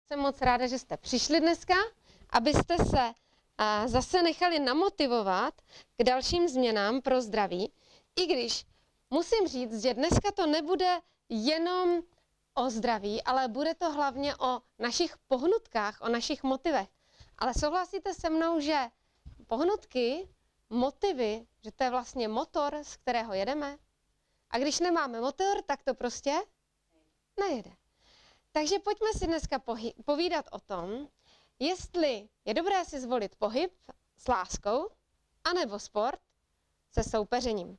Jsem moc ráda, že jste přišli dneska, abyste se zase nechali namotivovat k dalším změnám pro zdraví, i když musím říct, že dneska to nebude jenom o zdraví, ale bude to hlavně o našich pohnutkách, o našich motivech. Ale souhlasíte se mnou, že pohnutky, motivy, že to je vlastně motor, z kterého jedeme? A když nemáme motor, tak to prostě nejede. Takže pojďme si dneska povídat o tom, jestli je dobré si zvolit pohyb s láskou, anebo sport se soupeřením.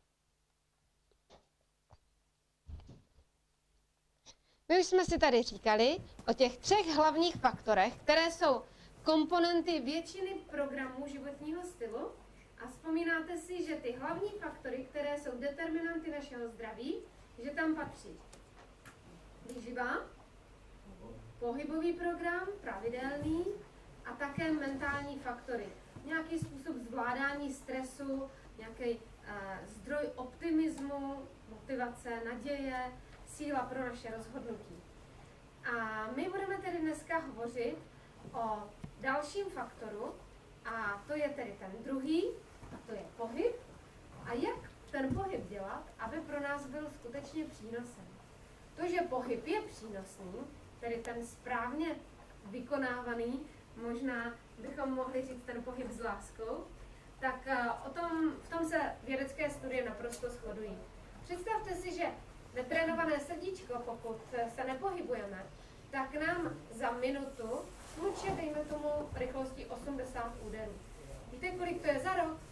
My už jsme si tady říkali o těch 3 hlavních faktorech, které jsou komponenty většiny programů životního stylu. A vzpomínáte si, že ty hlavní faktory, které jsou determinanty našeho zdraví, že tam patří výživa, pohybový program, pravidelný a také mentální faktory. Nějaký způsob zvládání stresu, nějaký zdroj optimismu, motivace, naděje, síla pro naše rozhodnutí. A my budeme tedy dneska hovořit o dalším faktoru, a to je tedy ten druhý, a to je pohyb. A jak ten pohyb dělat, aby pro nás byl skutečně přínosem. To, že pohyb je přínosný, tedy ten správně vykonávaný, možná bychom mohli říct ten pohyb s láskou, tak v tom se vědecké studie naprosto shodují. Představte si, že netrénované srdíčko, pokud se nepohybujeme, tak nám za minutu tluče, dejme tomu, rychlostí 80 úderů. Víte, kolik to je za rok?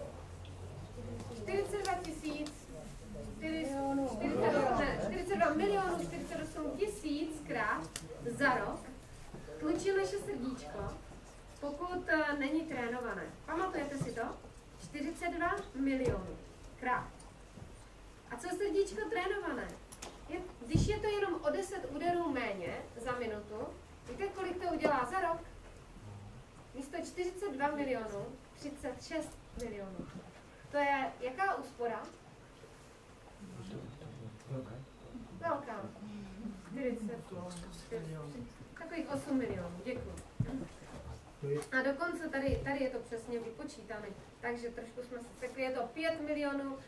42 milionů 48 tisíckrát za rok tlučí naše srdíčko, pokud není trénované. Pamatujete si to? 42 milionů krát. A co srdíčko trénované? Když je to jenom o 10 úderů méně za minutu, víte, kolik to udělá za rok? Místo 42 milionů, 36 milionů. To je jaká úspora? Velká. 40. Takových 8 milionů. Děkuji. A dokonce tady je to přesně vypočítané. Takže trošku jsme se sekli. Je to 5 milionů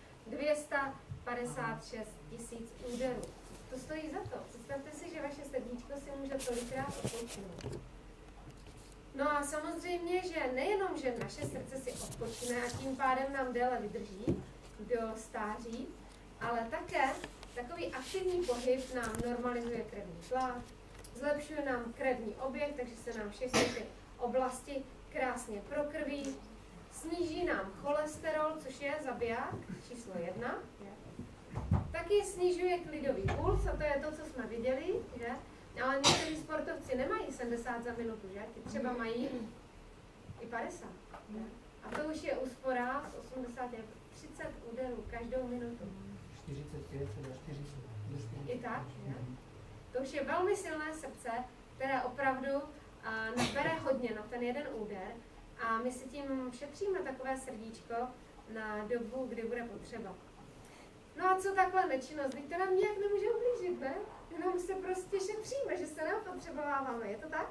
256 tisíc úderů. To stojí za to. Představte si, že vaše srdíčko si může tolikrát odpočinout. No a samozřejmě, že nejenom, že naše srdce si odpočine a tím pádem nám déle vydrží do stáří, ale také takový aktivní pohyb nám normalizuje krevní tlak, zlepšuje nám krevní oběh, takže se nám všechny ty oblasti krásně prokrví, sníží nám cholesterol, což je zabiják číslo 1, taky snižuje klidový puls, a to je to, co jsme viděli, že? Ale někteří sportovci nemají 70 za minutu, že? Ti třeba mají i 50. Že? A to už je úspora z 80, 30 úderů každou minutu. 45 do 40. I tak, že? To už je velmi silné srdce, které opravdu nabere hodně na ten jeden úder a my si tím šetříme takové srdíčko na dobu, kdy bude potřeba. No a co takhle nečinnost? Teď to nám nijak nemůže ublížit, ne? Jenom se prostě šetříme, že se neopotřebováváme. Je to tak?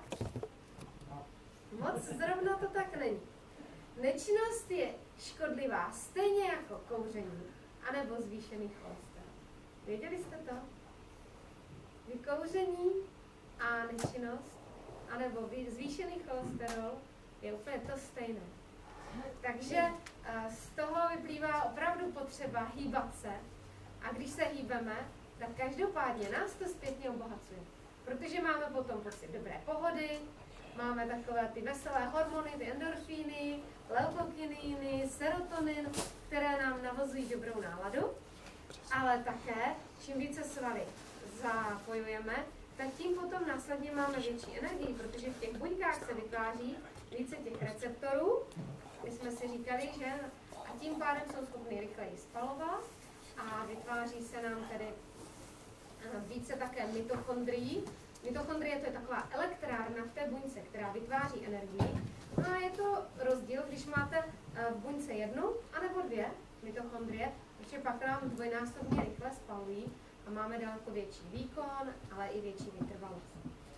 Moc zrovna to tak není. Nečinnost je škodlivá stejně jako kouření anebo zvýšený cholesterol. Věděli jste to? Vykouření a nečinnost anebo zvýšený cholesterol je úplně to stejné. Takže z toho vyplývá opravdu potřeba hýbat se. A když se hýbeme, tak každopádně nás to zpětně obohacuje. Protože máme potom pocit dobré pohody, máme takové ty veselé hormony, ty endorfíny, leukokininy, serotonin, které nám navozují dobrou náladu. Ale také, čím více svaly zapojujeme, tak tím potom následně máme větší energii, protože v těch buňkách se vytváří více těch receptorů. My jsme si říkali, že a tím pádem jsou schopny rychleji spalovat a vytváří se nám tedy více také mitochondrií. Mitochondrie to je taková elektrárna v té buňce, která vytváří energii. No a je to rozdíl, když máte v buňce 1 anebo 2 mitochondrie, protože pak nám dvojnásobně rychle spalují a máme daleko větší výkon, ale i větší vytrvalost.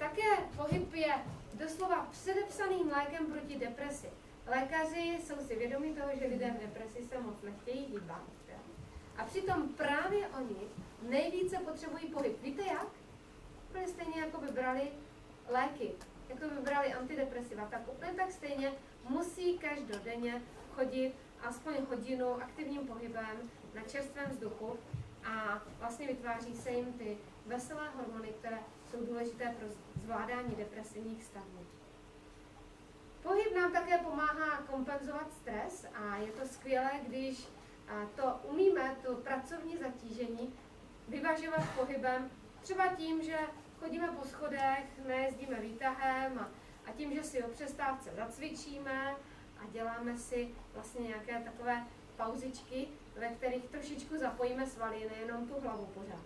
Také pohyb je doslova předepsaným lékem proti depresi. Lékaři jsou si vědomi toho, že lidé v depresi se moc nechtějí hýbat. A přitom právě oni nejvíce potřebují pohyb. Víte jak? Úplně stejně jako by brali léky, jako by brali antidepresiva, tak úplně tak stejně musí každodenně chodit aspoň hodinu aktivním pohybem na čerstvém vzduchu a vlastně vytváří se jim ty veselé hormony, které jsou důležité pro zvládání depresivních stavů. Pohyb nám také pomáhá kompenzovat stres a je to skvělé, když to umíme, to pracovní zatížení, vyvažovat pohybem, třeba tím, že chodíme po schodech, nejezdíme výtahem a tím, že si o přestávce zacvičíme a děláme si vlastně nějaké takové pauzičky, ve kterých trošičku zapojíme svaly, nejenom tu hlavu pořád.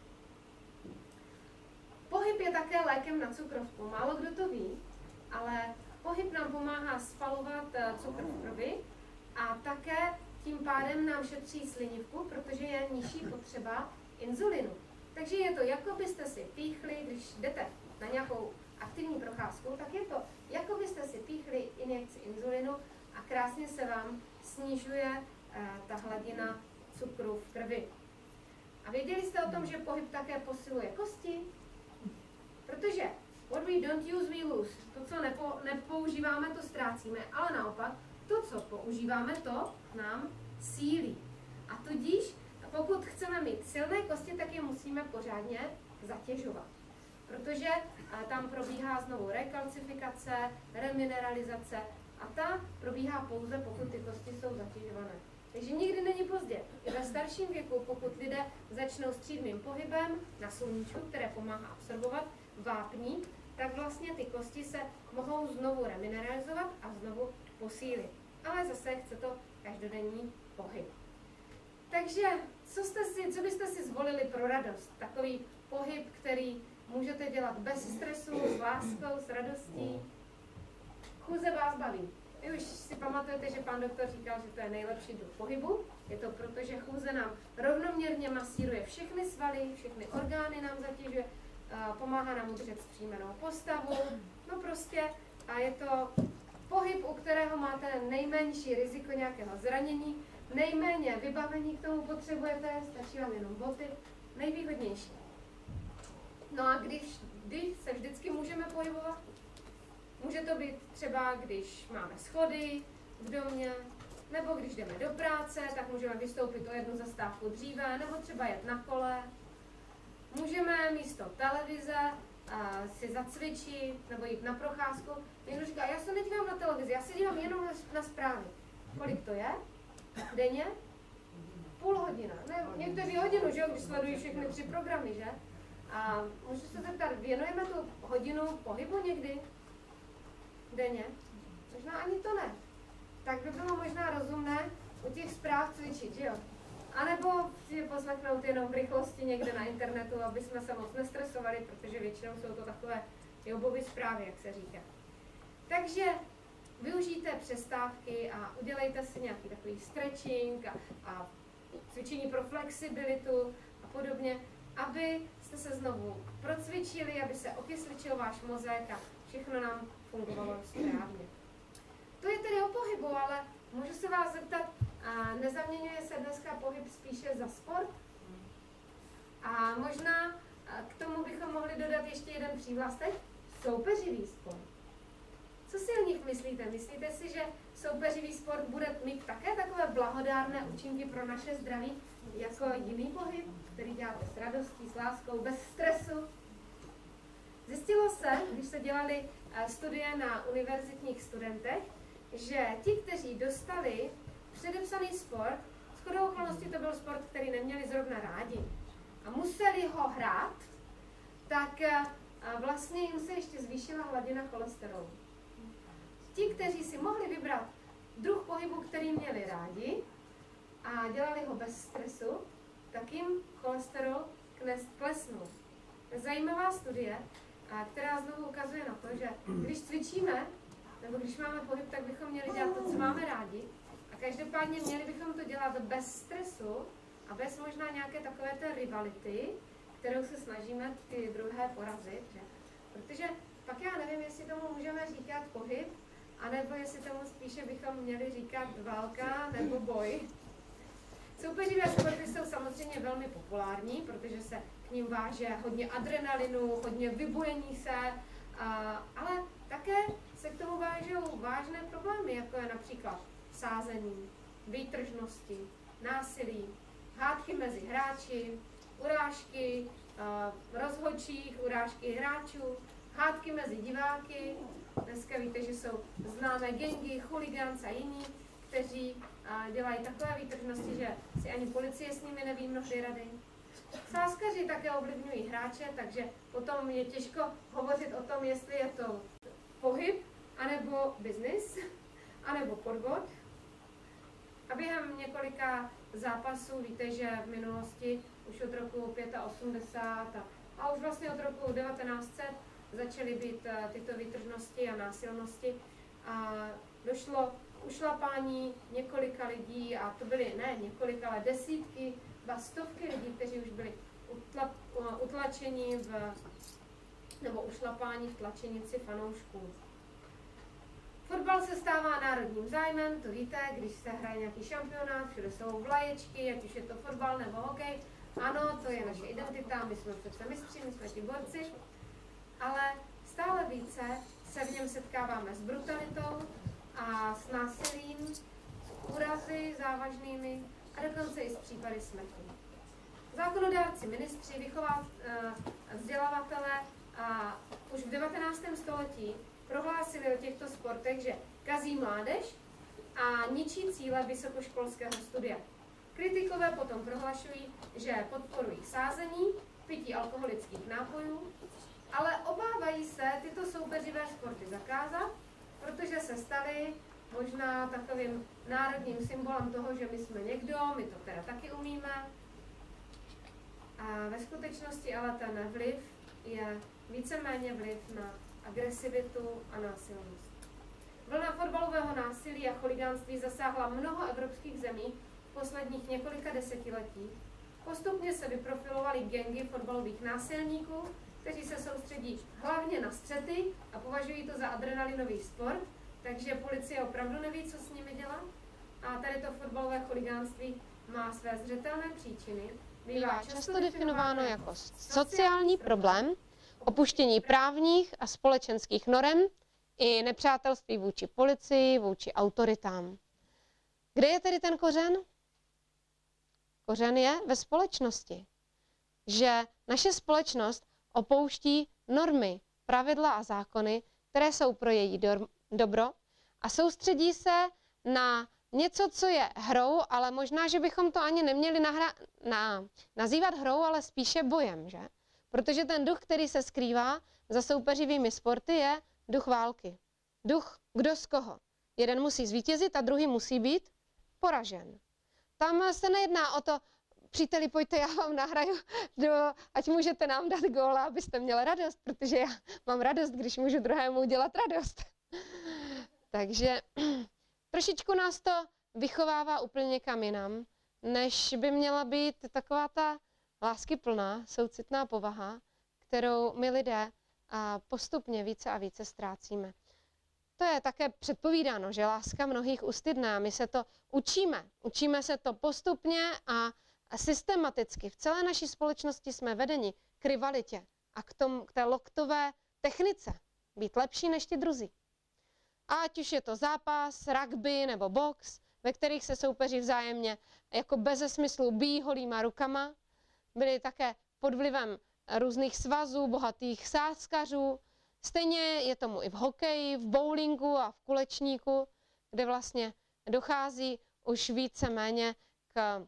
Pohyb je také lékem na cukrovku. Málo kdo to ví, ale pohyb nám pomáhá spalovat cukr v krvi a také tím pádem nám šetří slinivku, protože je nižší potřeba inzulinu. Takže je to, jako byste si píchli, když jdete na nějakou aktivní procházku, tak je to, jako byste si píchli injekci inzulinu a krásně se vám snižuje ta hladina cukru v krvi. A věděli jste o tom, že pohyb také posiluje kosti? Protože what we don't use, we lose. To, co nepoužíváme, to ztrácíme, ale naopak, to, co používáme, to nám sílí. A tudíž, pokud chceme mít silné kosti, tak je musíme pořádně zatěžovat. Protože tam probíhá znovu rekalcifikace, remineralizace a ta probíhá pouze, pokud ty kosti jsou zatěžované. Takže nikdy není pozdě. I ve starším věku, pokud lidé začnou střídmým pohybem na sluníčku, které pomáhá absorbovat vápník, tak vlastně ty kosti se mohou znovu remineralizovat a znovu posílit. Ale zase chce to každodenní pohyb. Takže co byste si zvolili pro radost? Takový pohyb, který můžete dělat bez stresu, s láskou, s radostí. Chůze vás baví. Vy už si pamatujete, že pan doktor říkal, že to je nejlepší druh pohybu. Je to proto, že chůze nám rovnoměrně masíruje všechny svaly, všechny orgány nám zatěžuje, pomáhá nám udržet zpříjmenou postavu. No prostě a je to pohyb, u kterého máte nejmenší riziko nějakého zranění, nejméně vybavení k tomu potřebujete, stačí vám jenom boty, nejvýhodnější. No a když se vždycky můžeme pohybovat, může to být třeba, když máme schody v domě, nebo když jdeme do práce, tak můžeme vystoupit o jednu zastávku dříve, nebo třeba jet na kole. Můžeme místo televize si zacvičit, nebo jít na procházku. Někdo říká, já se nedívám na televizi, já se dívám jenom na zprávy. Kolik to je? Denně? Půl hodina. Ne, někteří hodinu, že jo, když sledují všechny 3 programy, že? A můžu se zeptat, věnujeme tu hodinu pohybu někdy? Denně? Možná ani to ne. Tak by bylo možná rozumné u těch zpráv cvičit, že jo? A nebo si je poslechnout jenom v rychlosti někde na internetu, aby jsme se moc nestresovali, protože většinou jsou to takové Jobovy zprávy, jak se říká. Takže využijte přestávky a udělejte si nějaký takový stretching a cvičení pro flexibilitu a podobně, aby jste se znovu procvičili, aby se okysličil váš mozek a všechno nám fungovalo správně. To je tedy o pohybu, ale můžu se vás zeptat, nezaměňuje se dneska pohyb spíše za sport? A možná k tomu bychom mohli dodat ještě jeden přívlastek, soupeřivý sport. Co si o nich myslíte? Myslíte si, že soupeřivý sport bude mít také takové blahodárné účinky pro naše zdraví, jako jiný pohyb, který děláte s radostí, s láskou, bez stresu? Zjistilo se, když se dělali studie na univerzitních studentech, že ti, kteří dostali předepsaný sport, shodou okolností to byl sport, který neměli zrovna rádi a museli ho hrát, tak vlastně jim se ještě zvýšila hladina cholesterolu. Ti, kteří si mohli vybrat druh pohybu, který měli rádi a dělali ho bez stresu, tak jim cholesterol klesnul. Zajímavá studie, která znovu ukazuje na to, že když cvičíme, nebo když máme pohyb, tak bychom měli dělat to, co máme rádi. A každopádně měli bychom to dělat bez stresu a bez možná nějaké takové té rivality, kterou se snažíme ty druhé porazit. Že? Protože pak já nevím, jestli tomu můžeme říkat pohyb, anebo jestli tomu spíše bychom měli říkat válka nebo boj. Soupeřivé sporty jsou samozřejmě velmi populární, protože se k ním váže hodně adrenalinu, hodně vybojení se, ale také se k tomu vážou vážné problémy, jako je například sázení, výtržnosti, násilí, hádky mezi hráči, urážky rozhodčích, urážky hráčů, hádky mezi diváky. Dneska víte, že jsou známé gangy, chuligánc a jiní, kteří dělají takové výtržnosti, že si ani policie s nimi neví mnohdy rady. Sázkaři také ovlivňují hráče, takže potom je těžko hovořit o tom, jestli je to pohyb, anebo biznis, anebo podvod. A během několika zápasů víte, že v minulosti už od roku 85 a už vlastně od roku 1900 začaly být tyto výtržnosti a násilnosti. A došlo k ušlapání několika lidí, a to byly ne několik, ale desítky, ba stovky lidí, kteří už byli utlačeni nebo ušlapáni v tlačenici fanoušků. Fotbal se stává národním zájmem, to víte, když se hraje nějaký šampionát, všude jsou vlaječky, ať už je to fotbal nebo hokej. Ano, to je naše identita, my jsme přece mistři, my jsme ti borci, ale stále více se v něm setkáváme s brutalitou a s násilím, s úrazy závažnými a dokonce i s případy smrti. Zákonodárci, ministři, vzdělavatelé už v 19. století prohlásili o těchto sportech, že kazí mládež a ničí cíle vysokoškolského studia. Kritikové potom prohlašují, že podporují sázení, pití alkoholických nápojů, ale obávají se tyto soupeřivé sporty zakázat, protože se staly možná takovým národním symbolem toho, že my jsme někdo, my to teda taky umíme. A ve skutečnosti ale ten vliv je víceméně vliv na agresivitu a násilnost. Vlna fotbalového násilí a chuligánství zasáhla mnoho evropských zemí v posledních několika desetiletí. Postupně se vyprofilovaly gangy fotbalových násilníků, kteří se soustředí hlavně na střety a považují to za adrenalinový sport, takže policie opravdu neví, co s nimi dělat. A tady to fotbalové chuligánství má své zřetelné příčiny. Bývá často definováno jako sociální problém, opuštění právních a společenských norem i nepřátelství vůči policii, vůči autoritám. Kde je tedy ten kořen? Kořen je ve společnosti. Že naše společnost opouští normy, pravidla a zákony, které jsou pro její dobro a soustředí se na něco, co je hrou, ale možná, že bychom to ani neměli nazývat hrou, ale spíše bojem, že? Protože ten duch, který se skrývá za soupeřivými sporty, je duch války. Duch kdo z koho. Jeden musí zvítězit a druhý musí být poražen. Tam se nejedná o to, příteli, pojďte, já vám nahraju, ať můžete nám dát góla, abyste měli radost, protože já mám radost, když můžu druhému udělat radost. Takže trošičku nás to vychovává úplně někam jinam, než by měla být taková ta láskyplná, soucitná povaha, kterou my lidé postupně více a více ztrácíme. To je také předpovídáno, že láska mnohých ustydne a my se to učíme. Učíme se to postupně a systematicky. V celé naší společnosti jsme vedeni k rivalitě a k té loktové technice. Být lepší než ti druzí. A ať už je to zápas, rugby nebo box, ve kterých se soupeři vzájemně jako beze smyslu bijí holýma rukama, byli také pod vlivem různých svazů, bohatých sázkařů. Stejně je tomu i v hokeji, v bowlingu a v kulečníku, kde vlastně dochází už víceméně k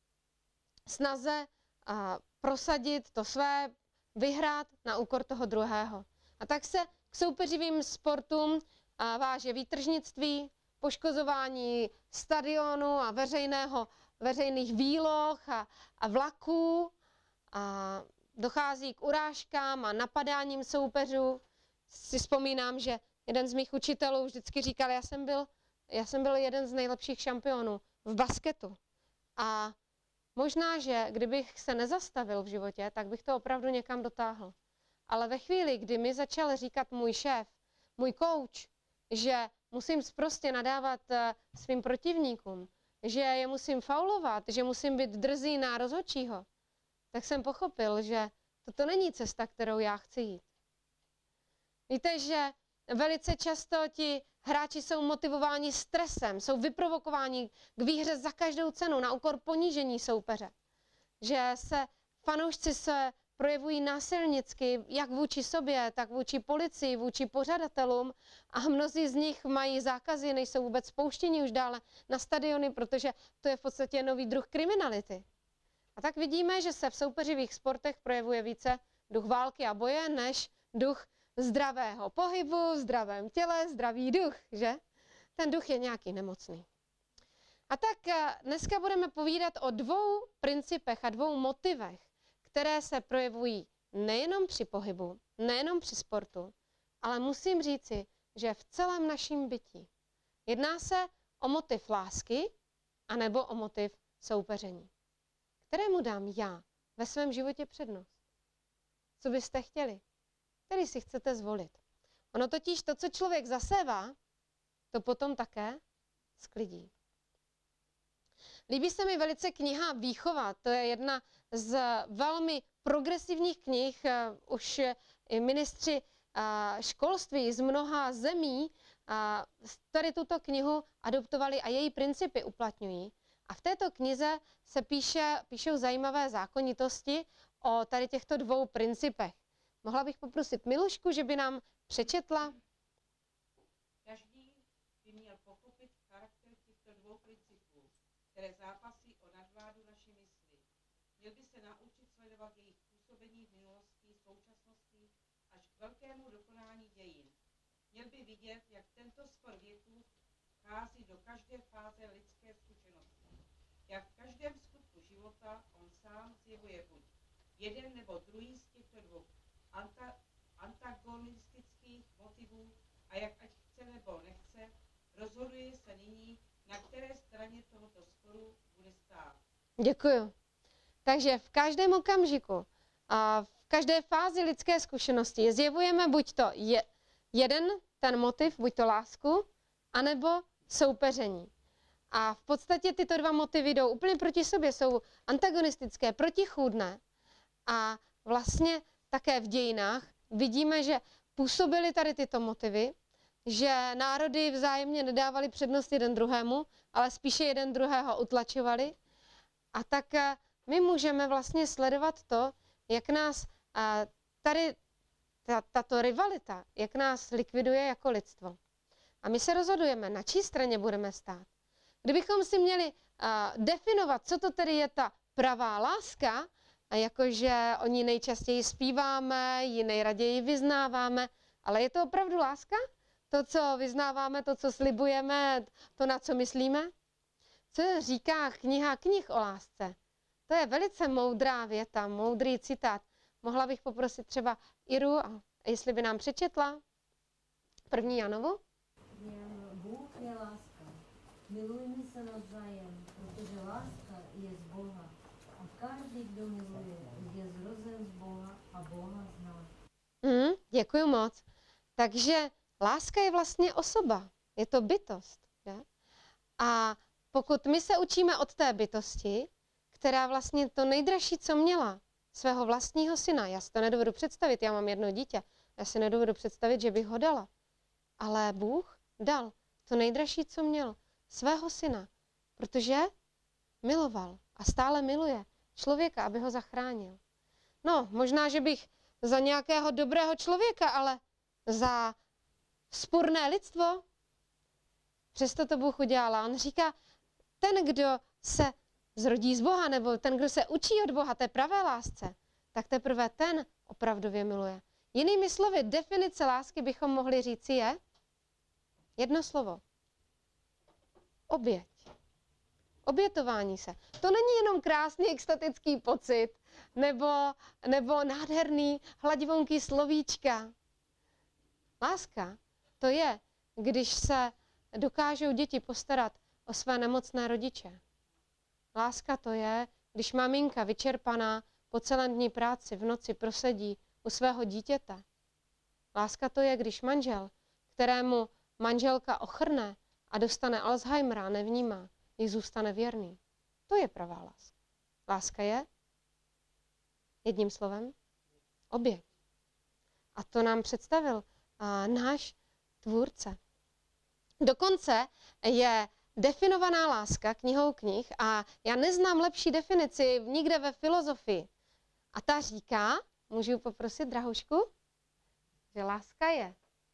snaze prosadit to své, vyhrát na úkor toho druhého. A tak se k soupeřivým sportům váže výtržnictví, poškozování stadionu a veřejných výloh a vlaků. A dochází k urážkám a napadáním soupeřů. Si vzpomínám, že jeden z mých učitelů vždycky říkal, já jsem byl jeden z nejlepších šampionů v basketu. A možná, že kdybych se nezastavil v životě, tak bych to opravdu někam dotáhl. Ale ve chvíli, kdy mi začal říkat můj šéf, můj coach, že musím sprostě nadávat svým protivníkům, že je musím faulovat, že musím být drzý na rozhodčího, tak jsem pochopil, že toto není cesta, kterou já chci jít. Víte, že velice často ti hráči jsou motivováni stresem, jsou vyprovokováni k výhře za každou cenu, na úkor ponížení soupeře. Že fanoušci se projevují násilnicky, jak vůči sobě, tak vůči policii, vůči pořadatelům a mnozí z nich mají zákazy, nejsou vůbec spouštěni už dále na stadiony, protože to je v podstatě nový druh kriminality. A tak vidíme, že se v soupeřivých sportech projevuje více duch války a boje, než duch zdravého pohybu, v zdravém těle, zdravý duch, že? Ten duch je nějaký nemocný. A tak dneska budeme povídat o dvou principech a dvou motivech, které se projevují nejenom při pohybu, nejenom při sportu, ale musím říci, že v celém naším bytí. Jedná se o motiv lásky anebo o motiv soupeření. Kterému dám já ve svém životě přednost? Co byste chtěli? Který si chcete zvolit? Ono totiž to, co člověk zasévá, to potom také sklidí. Líbí se mi velice kniha Výchova, to je jedna z velmi progresivních knih, už i ministři školství z mnoha zemí tady tuto knihu adoptovali a její principy uplatňují. A v této knize se píšou zajímavé zákonitosti o tady těchto dvou principech. Mohla bych poprosit Milušku, že by nám přečetla? Každý by měl pochopit charakter těchto dvou principů, které zápasí o nadvládu naší mysli. Měl by se naučit sledovat jejich působení v minulosti, současnosti až k velkému dokonání dějin. Měl by vidět, jak tento spor věků vchází do každé fáze lidské zkušenosti. Jak v každém skutku života on sám zjevuje buď jeden nebo druhý z těchto dvou antagonistických motivů a jak ať chce nebo nechce, rozhoduje se nyní, na které straně tohoto sporu bude stát. Děkuju. Takže v každém okamžiku a v každé fázi lidské zkušenosti zjevujeme buď to jeden ten motiv, buď to lásku, anebo soupeření. A v podstatě tyto dva motivy jdou úplně proti sobě, jsou antagonistické, protichůdné. A vlastně také v dějinách vidíme, že působily tady tyto motivy, že národy vzájemně nedávali přednost jeden druhému, ale spíše jeden druhého utlačovali. A tak my můžeme vlastně sledovat to, jak nás tady tato rivalita, jak nás likviduje jako lidstvo. A my se rozhodujeme, na čí straně budeme stát. Kdybychom si měli definovat, co to tedy je ta pravá láska, a jakože o ní nejčastěji zpíváme, ji nejraději vyznáváme, ale je to opravdu láska? To, co vyznáváme, to, co slibujeme, to, na co myslíme? Co říká kniha knih o lásce? To je velice moudrá věta, moudrý citát. Mohla bych poprosit třeba Iru, jestli by nám přečetla 1. Janovu? Bůh je láska. Milujme se navzájem, protože láska je z Boha. A každý, kdo miluje, je zrozen z Boha a Boha zná. Děkuji moc. Takže láska je vlastně osoba, je to bytost. Ne? A pokud my se učíme od té bytosti, která vlastně to nejdražší, co měla, svého vlastního syna, já si to nedovedu představit, já mám jedno dítě, já si nedovedu představit, že bych ho dala. Ale Bůh dal to nejdražší, co měl, svého syna, protože miloval a stále miluje člověka, aby ho zachránil. No, možná, že bych za nějakého dobrého člověka, ale za vzpurné lidstvo, přesto to Bůh udělal. A on říká, ten, kdo se zrodí z Boha, nebo ten, kdo se učí od Boha té pravé lásce, tak teprve ten opravdově miluje. Jinými slovy, definice lásky bychom mohli říci je jedno slovo. Oběť. Obětování se. To není jenom krásný extatický pocit, nebo nádherný hladivonký slovíčka. Láska to je, když se dokážou děti postarat o své nemocné rodiče. Láska to je, když maminka vyčerpaná po celém dní práci v noci prosedí u svého dítěte. Láska to je, když manžel, kterému manželka ochrne a dostane Alzheimera, nevnímá, jí zůstane věrný. To je pravá láska. Láska je, jedním slovem, oběť. A to nám představil náš tvůrce. Dokonce je definovaná láska knihou knih a já neznám lepší definici nikde ve filozofii. A ta říká, můžu poprosit Drahušku, že láska je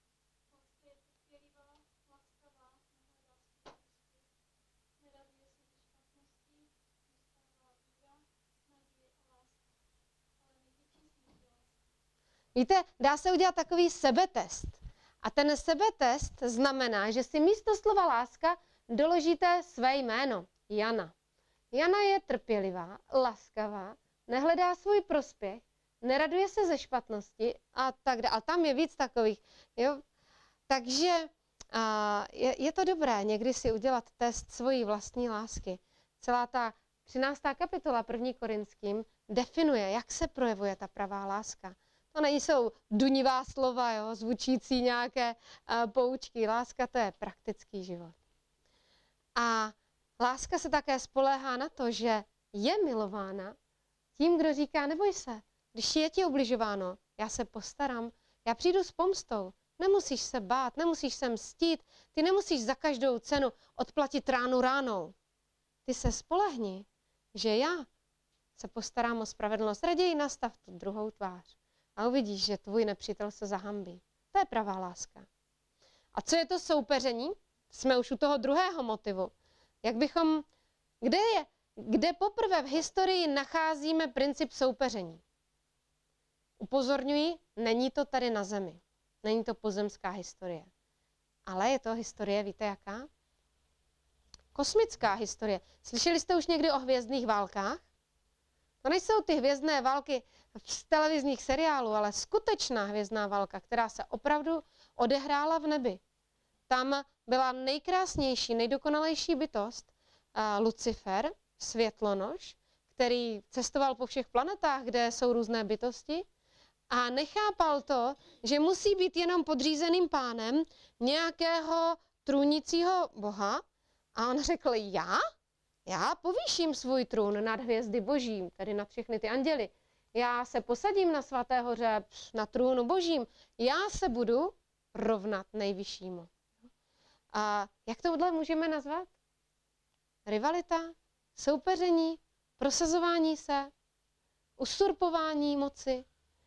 víte, dá se udělat takový sebetest. A ten sebetest znamená, že si místo slova láska doložíte své jméno, Jana. Jana je trpělivá, laskavá, nehledá svůj prospěch, neraduje se ze špatnosti a tak dále. A tam je víc takových. Jo? Takže je to dobré někdy si udělat test svojí vlastní lásky. Celá ta 13. kapitola 1. Korinským definuje, jak se projevuje ta pravá láska. To nejsou dunivá slova, jo, zvučící nějaké poučky. Láska to je praktický život. A láska se také spoléhá na to, že je milována tím, kdo říká, neboj se, když je ti ubližováno, já se postarám, já přijdu s pomstou, nemusíš se bát, nemusíš se mstít, ty nemusíš za každou cenu odplatit ránu ránou. Ty se spolehni, že já se postarám o spravedlnost, raději nastav tu druhou tvář. A uvidíš, že tvůj nepřítel se zahambí. To je pravá láska. A co je to soupeření? Jsme už u toho druhého motivu. Kde poprvé v historii nacházíme princip soupeření? Upozorňuji, není to tady na zemi. Není to pozemská historie. Ale je to historie, víte jaká? Kosmická historie. Slyšeli jste už někdy o hvězdných válkách? To nejsou ty hvězdné války z televizních seriálů, ale skutečná hvězdná válka, která se opravdu odehrála v nebi. Tam byla nejkrásnější, nejdokonalejší bytost Lucifer, světlonož, který cestoval po všech planetách, kde jsou různé bytosti a nechápal to, že musí být jenom podřízeným pánem nějakého trůnícího boha a on řekl, já povýším svůj trůn nad hvězdy božím, tedy nad všechny ty anděly. Já se posadím na svaté hoře, na trůnu božím. Já se budu rovnat nejvyššímu. A jak tohle můžeme nazvat? Rivalita, soupeření, prosazování se, usurpování moci.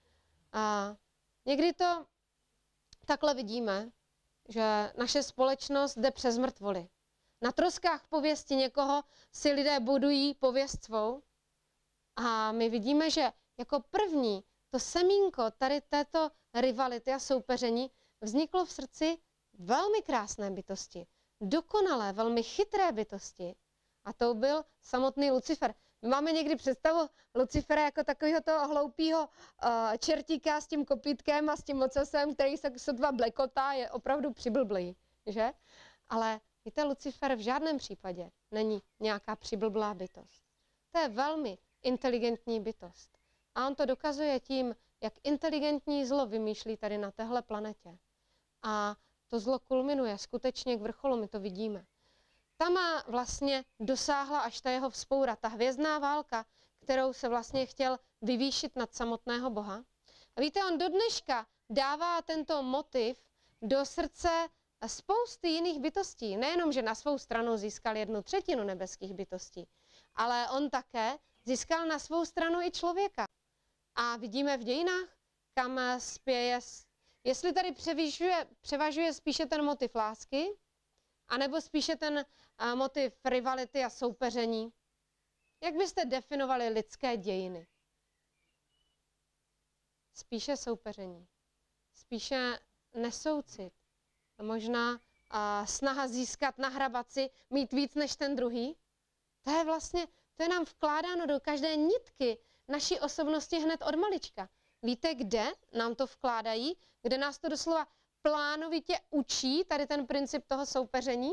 A někdy to takhle vidíme, že naše společnost jde přes mrtvoly. Na troskách pověsti někoho si lidé budují pověst svou a my vidíme, že jako první to semínko tady této rivality a soupeření vzniklo v srdci velmi krásné bytosti, dokonalé, velmi chytré bytosti a to byl samotný Lucifer. My máme někdy představu Lucifera jako takového toho hloupého čertíka s tím kopítkem a s tím ocasem, který se sotva blekotá, je opravdu přiblblý, že? Ale víte, Lucifer v žádném případě není nějaká přiblblá bytost. To je velmi inteligentní bytost. A on to dokazuje tím, jak inteligentní zlo vymýšlí tady na téhle planetě. A to zlo kulminuje skutečně k vrcholu, my to vidíme. Tam vlastně dosáhla až ta jeho vzpoura, ta hvězdná válka, kterou se vlastně chtěl vyvýšit nad samotného Boha. A víte, on do dneška dává tento motiv do srdce spousty jiných bytostí. Nejenom, že na svou stranu získal 1/3 nebeských bytostí, ale on také získal na svou stranu i člověka. A vidíme v dějinách, kam spěje, jestli tady převažuje spíše ten motiv lásky, anebo spíše ten motiv rivality a soupeření. Jak byste definovali lidské dějiny? Spíše soupeření, spíše nesoucit, možná snaha získat, nahrabat si, mít víc než ten druhý. To je nám vkládáno do každé nitky naší osobnosti hned od malička. Víte, kde nám to vkládají? Kde nás to doslova plánovitě učí, tady ten princip toho soupeření?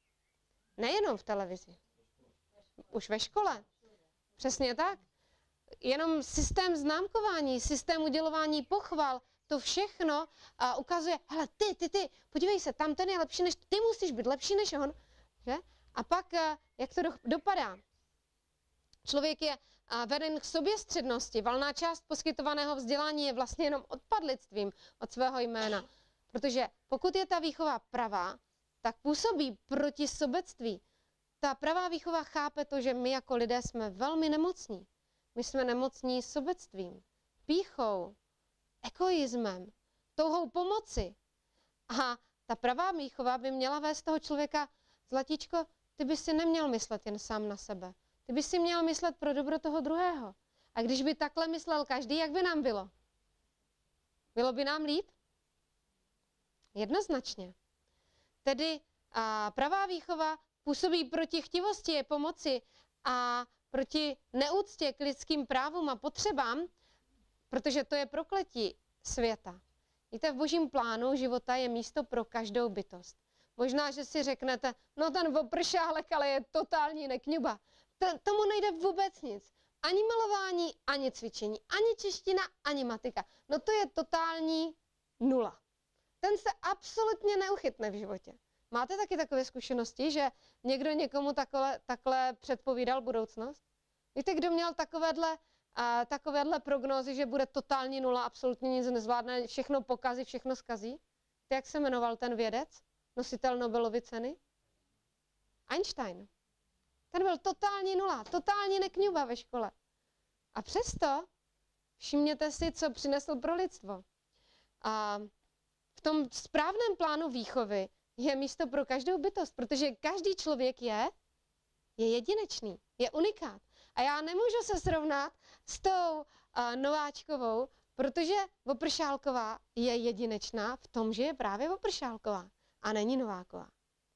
Nejenom v televizi. Už ve škole. Přesně tak. jenom systém známkování, systém udělování pochval, to všechno ukazuje, hele, ty, podívej se, tam ten je lepší než, ty musíš být lepší než on. Že? A pak, jak to dopadá? Člověk je veden k soběstřednosti. Valná část poskytovaného vzdělání je vlastně jenom odpadlictvím od svého jména. Protože pokud je ta výchova pravá, tak působí proti sobectví. Ta pravá výchova chápe to, že my jako lidé jsme velmi nemocní. My jsme nemocní sobectvím, pýchou, egoismem, touhou pomoci. A ta pravá výchova by měla vést toho člověka, zlatíčko, ty bys si neměl myslet jen sám na sebe. Ty bys si měl myslet pro dobro toho druhého. A když by takhle myslel každý, jak by nám bylo? Bylo by nám líp? Jednoznačně. Tedy pravá výchova působí proti chtivosti je pomoci a proti neúctě k lidským právům a potřebám, protože to je prokletí světa. Víte, v božím plánu života je místo pro každou bytost. Možná, že si řeknete, no ten vopršálek, ale je totální nekňuba. Tomu nejde vůbec nic. Ani malování, ani cvičení, ani čeština, ani matika. No to je totální nula. Ten se absolutně neuchytne v životě. Máte taky takové zkušenosti, že někdo někomu takhle předpovídal budoucnost? Víte, kdo měl takovéhle prognózy, že bude totální nula, absolutně nic nezvládne, všechno pokazí, všechno skazí? Víte, jak se jmenoval ten vědec, nositel Nobelovy ceny? Einstein. Ten byl totální nula, totální nekňuba ve škole. A přesto všimněte si, co přinesl pro lidstvo. A v tom správném plánu výchovy je místo pro každou bytost, protože každý člověk je jedinečný, je unikát. A já nemůžu se srovnat s tou Nováčkovou, protože Vopršálková je jedinečná v tom, že je právě Vopršálková a není Nováková.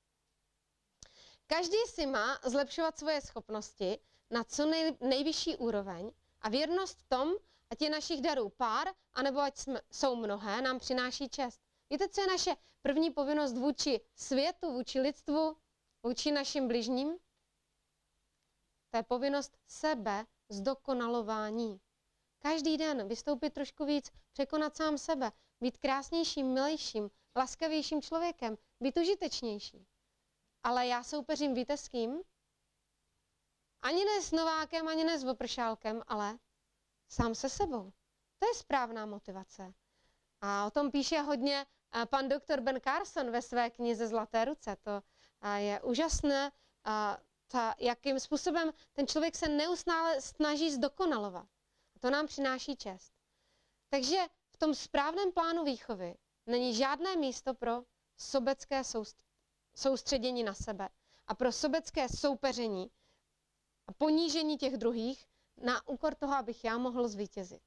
Každý si má zlepšovat svoje schopnosti na co nejvyšší úroveň a věrnost v tom, ať je našich darů pár, anebo ať jsou mnohé, nám přináší čest. Víte, co je naše první povinnost vůči světu, vůči lidstvu, vůči našim bližním? To je povinnost sebe zdokonalování. Každý den vystoupit trošku víc, překonat sám sebe, být krásnějším, milejším, laskavějším člověkem, být užitečnější. Ale já soupeřím, víte s kým? Ani ne s Novákem, ani ne s Vopršálkem, ale sám se sebou. To je správná motivace. A o tom píše hodně pan doktor Ben Carson ve své knize Zlaté ruce. To je úžasné, jakým způsobem ten člověk se neustále snaží zdokonalovat. A to nám přináší čest. Takže v tom správném plánu výchovy není žádné místo pro sobecké soustředění na sebe a pro sobecké soupeření a ponížení těch druhých na úkor toho, abych já mohl zvítězit.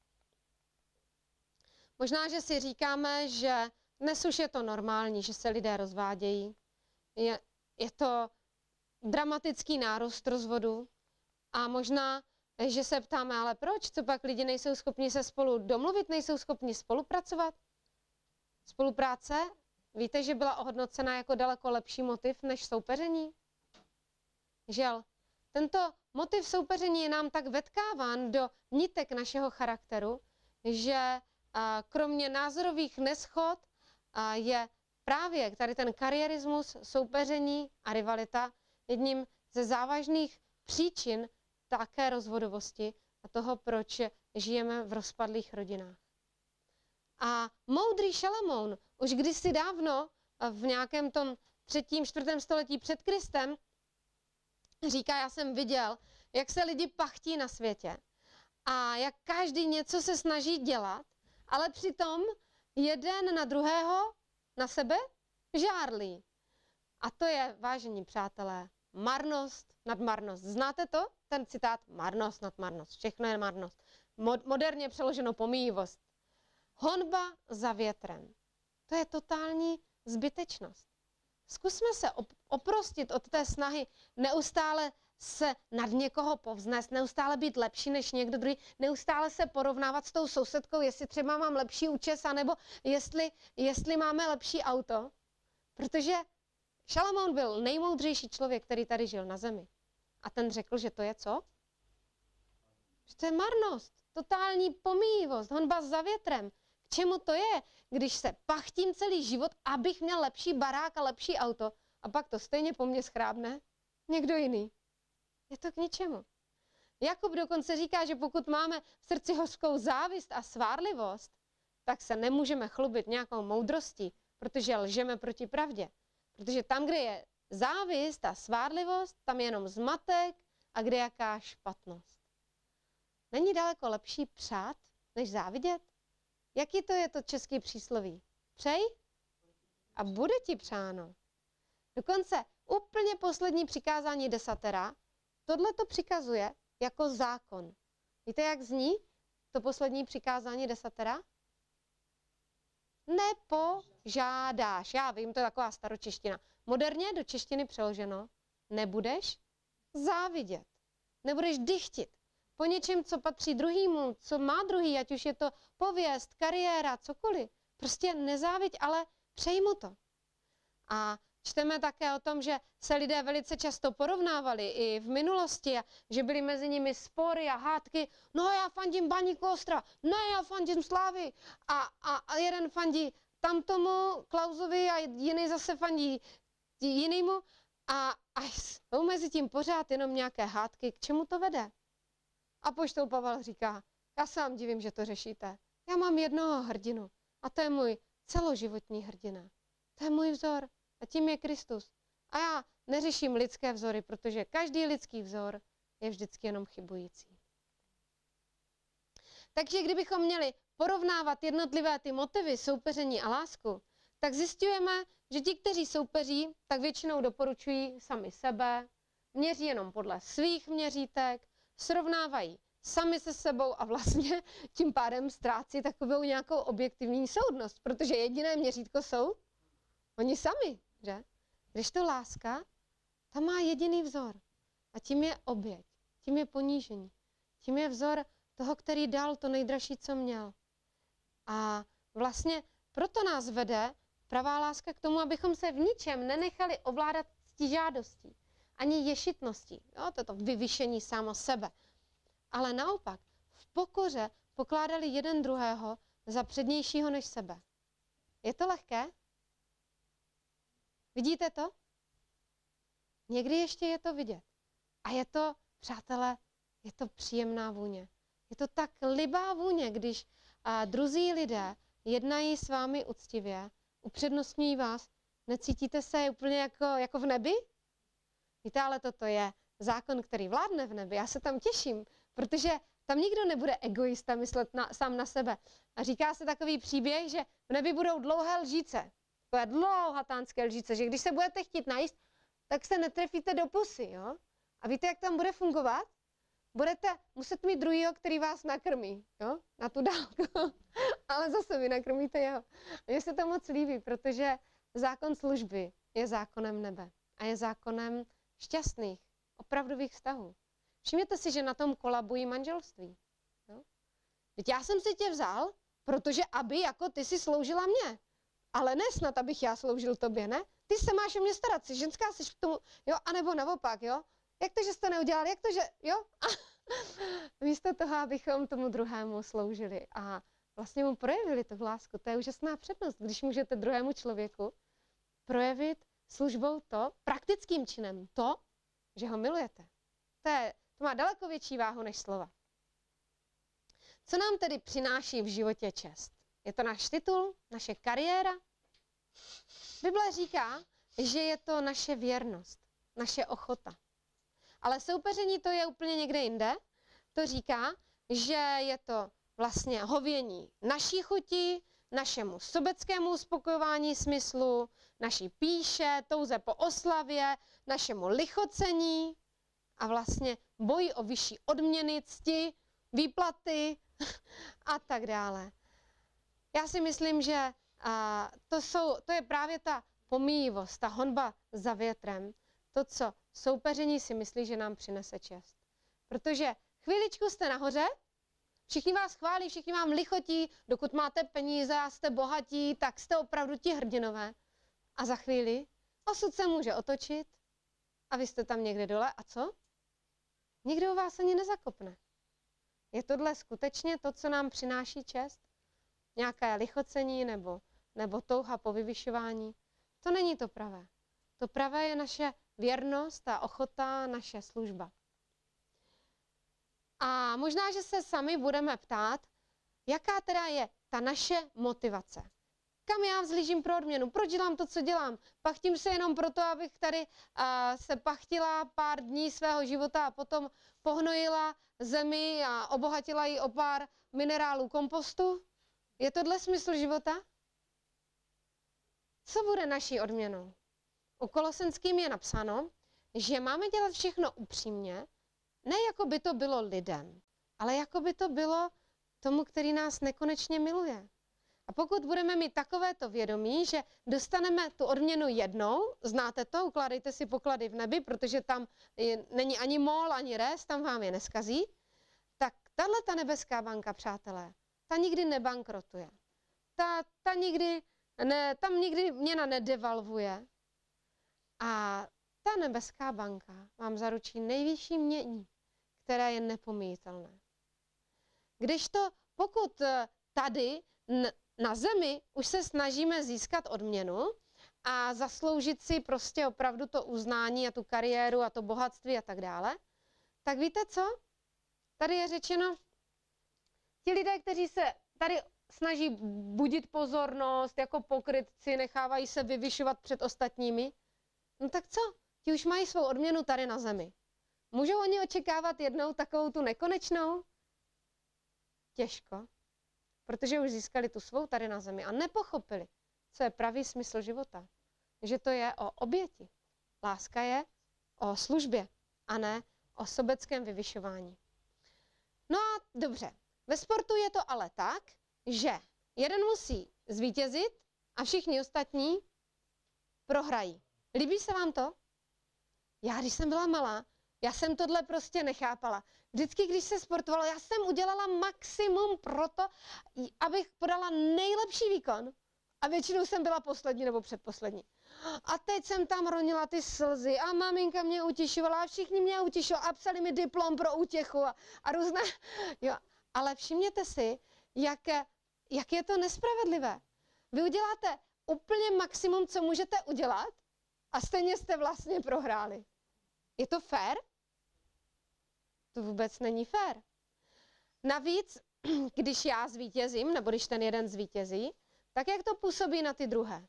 Možná, že si říkáme, že dnes už je to normální, že se lidé rozvádějí. Je to dramatický nárůst rozvodu a možná, že se ptáme, ale proč? Co pak lidi nejsou schopni se spolu domluvit, nejsou schopni spolupracovat? Spolupráce, víte, že byla ohodnocena jako daleko lepší motiv než soupeření? Žel, tento motiv soupeření je nám tak vetkáván do nitek našeho charakteru, že kromě názorových neschod je právě tady ten kariérismus, soupeření a rivalita jedním ze závažných příčin také rozvodovosti a toho, proč žijeme v rozpadlých rodinách. A moudrý Šalamoun už kdysi dávno v nějakém tom 3., 4. století před Kristem říká, já jsem viděl, jak se lidi pachtí na světě a jak každý něco se snaží dělat, ale přitom jeden na druhého, na sebe žárlí. A to je, vážení přátelé, marnost nad marnost. Znáte to? Ten citát marnost nad marnost. Všechno je marnost. Moderně přeloženo pomíjivost. Honba za větrem. To je totální zbytečnost. Zkusme se oprostit od té snahy neustále se nad někoho povznést, neustále být lepší než někdo druhý, neustále se porovnávat s tou sousedkou, jestli třeba mám lepší účes, anebo jestli máme lepší auto. Protože Šalamoun byl nejmoudřejší člověk, který tady žil na zemi. A ten řekl, že to je co? To je marnost, totální pomíjivost, honba za větrem. K čemu to je, když se pachtím celý život, abych měl lepší barák a lepší auto a pak to stejně po mně schrábne někdo jiný. Je to k ničemu. Jakub dokonce říká, že pokud máme v srdci hořkou závist a svárlivost, tak se nemůžeme chlubit nějakou moudrostí, protože lžeme proti pravdě. Protože tam, kde je závist a svárlivost, tam je jenom zmatek a kde jaká špatnost. Není daleko lepší přát, než závidět? Jaký to je to český přísloví? Přej a bude ti přáno. Dokonce úplně poslední přikázání desatera, tohle to přikazuje jako zákon. Víte, jak zní to poslední přikázání desatera? Nepožádáš. Já vím, to je taková staročeština. Moderně do češtiny přeloženo, nebudeš závidět. Nebudeš dychtit po něčem, co patří druhýmu, co má druhý, ať už je to pověst, kariéra, cokoliv. Prostě nezáviď, ale přej mu to. A čteme také o tom, že se lidé velice často porovnávali i v minulosti, a že byly mezi nimi spory a hádky. No, já fandím Baníku Ostrava, ne, já fandím Slávy. A jeden fandí tamtomu Klausovi a jiný zase fandí jinému. A jsou mezi tím pořád jenom nějaké hádky. K čemu to vede? Apoštol Pavel říká, já se vám divím, že to řešíte. Já mám jednoho hrdinu a to je můj celoživotní hrdina. To je můj vzor. A tím je Kristus. A já neřeším lidské vzory, protože každý lidský vzor je vždycky jenom chybující. Takže kdybychom měli porovnávat jednotlivé ty motivy, soupeření a lásku, tak zjistujeme, že ti, kteří soupeří, tak většinou doporučují sami sebe, měří jenom podle svých měřítek, srovnávají sami se sebou a vlastně tím pádem ztrácí takovou nějakou objektivní soudnost, protože jediné měřítko jsou oni sami, že? Když to láska, ta má jediný vzor a tím je oběť, tím je ponížení, tím je vzor toho, který dal to nejdražší, co měl. A vlastně proto nás vede pravá láska k tomu, abychom se v ničem nenechali ovládat ctižádostí, ani ješitností, jo? To je to vyvyšení samo sebe. Ale naopak, v pokoře pokládali jeden druhého za přednějšího než sebe. Je to lehké? Vidíte to? Někdy ještě je to vidět. A je to, přátelé, je to příjemná vůně. Je to tak libá vůně, když druzí lidé jednají s vámi uctivě, upřednostňují vás, necítíte se úplně jako v nebi? Víte, ale toto je zákon, který vládne v nebi. Já se tam těším, protože tam nikdo nebude egoista myslet sám na sebe. A říká se takový příběh, že v nebi budou dlouhé lžíce. To je dlouhatánské lžíce, že když se budete chtít najíst, tak se netrefíte do pusy, jo? A víte, jak tam bude fungovat? Budete muset mít druhýho, který vás nakrmí, jo? Na tu dálku. Ale zase vy nakrmíte jeho. Mně se to moc líbí, protože zákon služby je zákonem nebe. A je zákonem šťastných, opravdových vztahů. Všimněte si, že na tom kolabují manželství. Jo? Teď já jsem si tě vzal, protože aby jako ty si sloužila mě. Ale ne snad, abych já sloužil tobě, ne? Ty se máš o mě starat, jsi ženská, jsi k tomu, jo? A nebo naopak, jo? Jak to, že jste neudělali, jak to, že, jo? A místo toho, abychom tomu druhému sloužili a vlastně mu projevili tu lásku. To je úžasná přednost, když můžete druhému člověku projevit službou to, praktickým činem to, že ho milujete. To má daleko větší váhu než slova. Co nám tedy přináší v životě čest? Je to náš titul, naše kariéra? Bible říká, že je to naše věrnost, naše ochota. Ale soupeření to je úplně někde jinde. To říká, že je to vlastně hovění naší chuti, našemu sobeckému uspokojování smyslu, naší pýše, touze po oslavě, našemu lichocení a vlastně boji o vyšší odměny, cti, výplaty a tak dále. Já si myslím, že to je právě ta pomíjivost, ta honba za větrem, to, co soupeření si myslí, že nám přinese čest. Protože chvíličku jste nahoře, všichni vás chválí, všichni vám lichotí, dokud máte peníze a jste bohatí, tak jste opravdu ti hrdinové. A za chvíli osud se může otočit a vy jste tam někde dole a co? Nikdo vás ani nezakopne. Je tohle skutečně to, co nám přináší čest? Nějaké lichocení nebo touha po vyvyšování? To není to pravé. To pravé je naše věrnost a ochota, naše služba. A možná, že se sami budeme ptát, jaká teda je ta naše motivace. Kam já vzhlížím pro odměnu? Proč dělám to, co dělám? Pachtím se jenom proto, abych tady se pachtila pár dní svého života a potom pohnojila zemi a obohatila ji o pár minerálů kompostu? Je tohle smysl života? Co bude naší odměnou? U Kolosenským je napsáno, že máme dělat všechno upřímně, ne jako by to bylo lidem, ale jako by to bylo tomu, který nás nekonečně miluje. A pokud budeme mít takovéto vědomí, že dostaneme tu odměnu jednou, znáte to, ukládejte si poklady v nebi, protože tam není ani mol, ani res, tam vám je neskazí, tak tato nebeská banka, přátelé, ta nikdy nebankrotuje. Tam nikdy měna nedevalvuje. A ta nebeská banka vám zaručí nejvyšší mění, které je nepomíjitelné. Kdežto pokud tady na zemi už se snažíme získat odměnu a zasloužit si prostě opravdu to uznání a tu kariéru a to bohatství a tak dále, tak víte co? Tady je řečeno, ti lidé, kteří se tady snaží budit pozornost, jako pokrytci, nechávají se vyvyšovat před ostatními, no tak co? Ti už mají svou odměnu tady na zemi. Můžou oni očekávat jednou takovou tu nekonečnou? Těžko. Protože už získali tu svou tady na zemi a nepochopili, co je pravý smysl života. Že to je o oběti. Láska je o službě a ne o sobeckém vyvyšování. No a dobře, ve sportu je to ale tak, že jeden musí zvítězit a všichni ostatní prohrají. Líbí se vám to? Já, když jsem byla malá, já jsem tohle prostě nechápala. Vždycky, když se sportovalo, já jsem udělala maximum pro to, abych podala nejlepší výkon. A většinou jsem byla poslední nebo předposlední. A teď jsem tam ronila ty slzy a maminka mě utěšovala a všichni mě utěšovali a psali mi diplom pro útěchu a různé. Jo. Ale všimněte si, jak je to nespravedlivé. Vy uděláte úplně maximum, co můžete udělat a stejně jste vlastně prohráli. Je to fér? To vůbec není fér. Navíc, když já zvítězím, nebo když ten jeden zvítězí, tak jak to působí na ty druhé?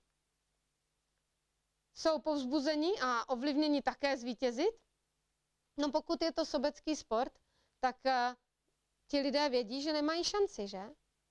Jsou povzbuzení a ovlivnění také zvítězit? No pokud je to sobecký sport, tak ti lidé vědí, že nemají šanci, že?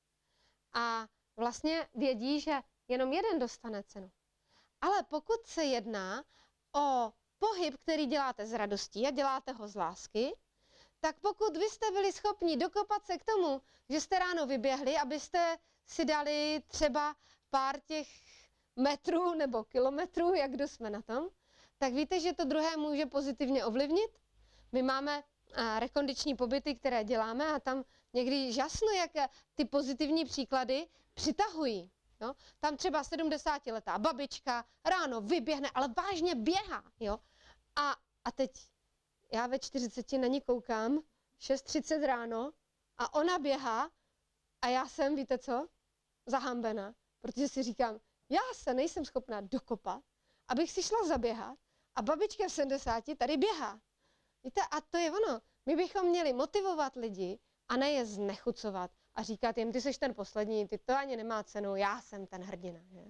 A vlastně vědí, že jenom jeden dostane cenu. Ale pokud se jedná o pohyb, který děláte z radostí a děláte ho z lásky, tak pokud vy jste byli schopni dokopat se k tomu, že jste ráno vyběhli, abyste si dali třeba pár těch metrů nebo kilometrů, jak kdo jsme na tom, tak víte, že to druhé může pozitivně ovlivnit. My máme rekondiční pobyty, které děláme a tam někdy žasnu, jak ty pozitivní příklady přitahují. Jo? Tam třeba 70letá babička ráno vyběhne, ale vážně běhá. Jo? A teď já ve 40 na ní koukám, 6:30 ráno a ona běhá a já jsem, víte co, zahambena, protože si říkám, já se nejsem schopná dokopat, abych si šla zaběhat a babička v 70 tady běhá. Víte, a to je ono. My bychom měli motivovat lidi a ne je znechucovat a říkat jim, ty jsi ten poslední, ty to ani nemá cenu, já jsem ten hrdina. Že?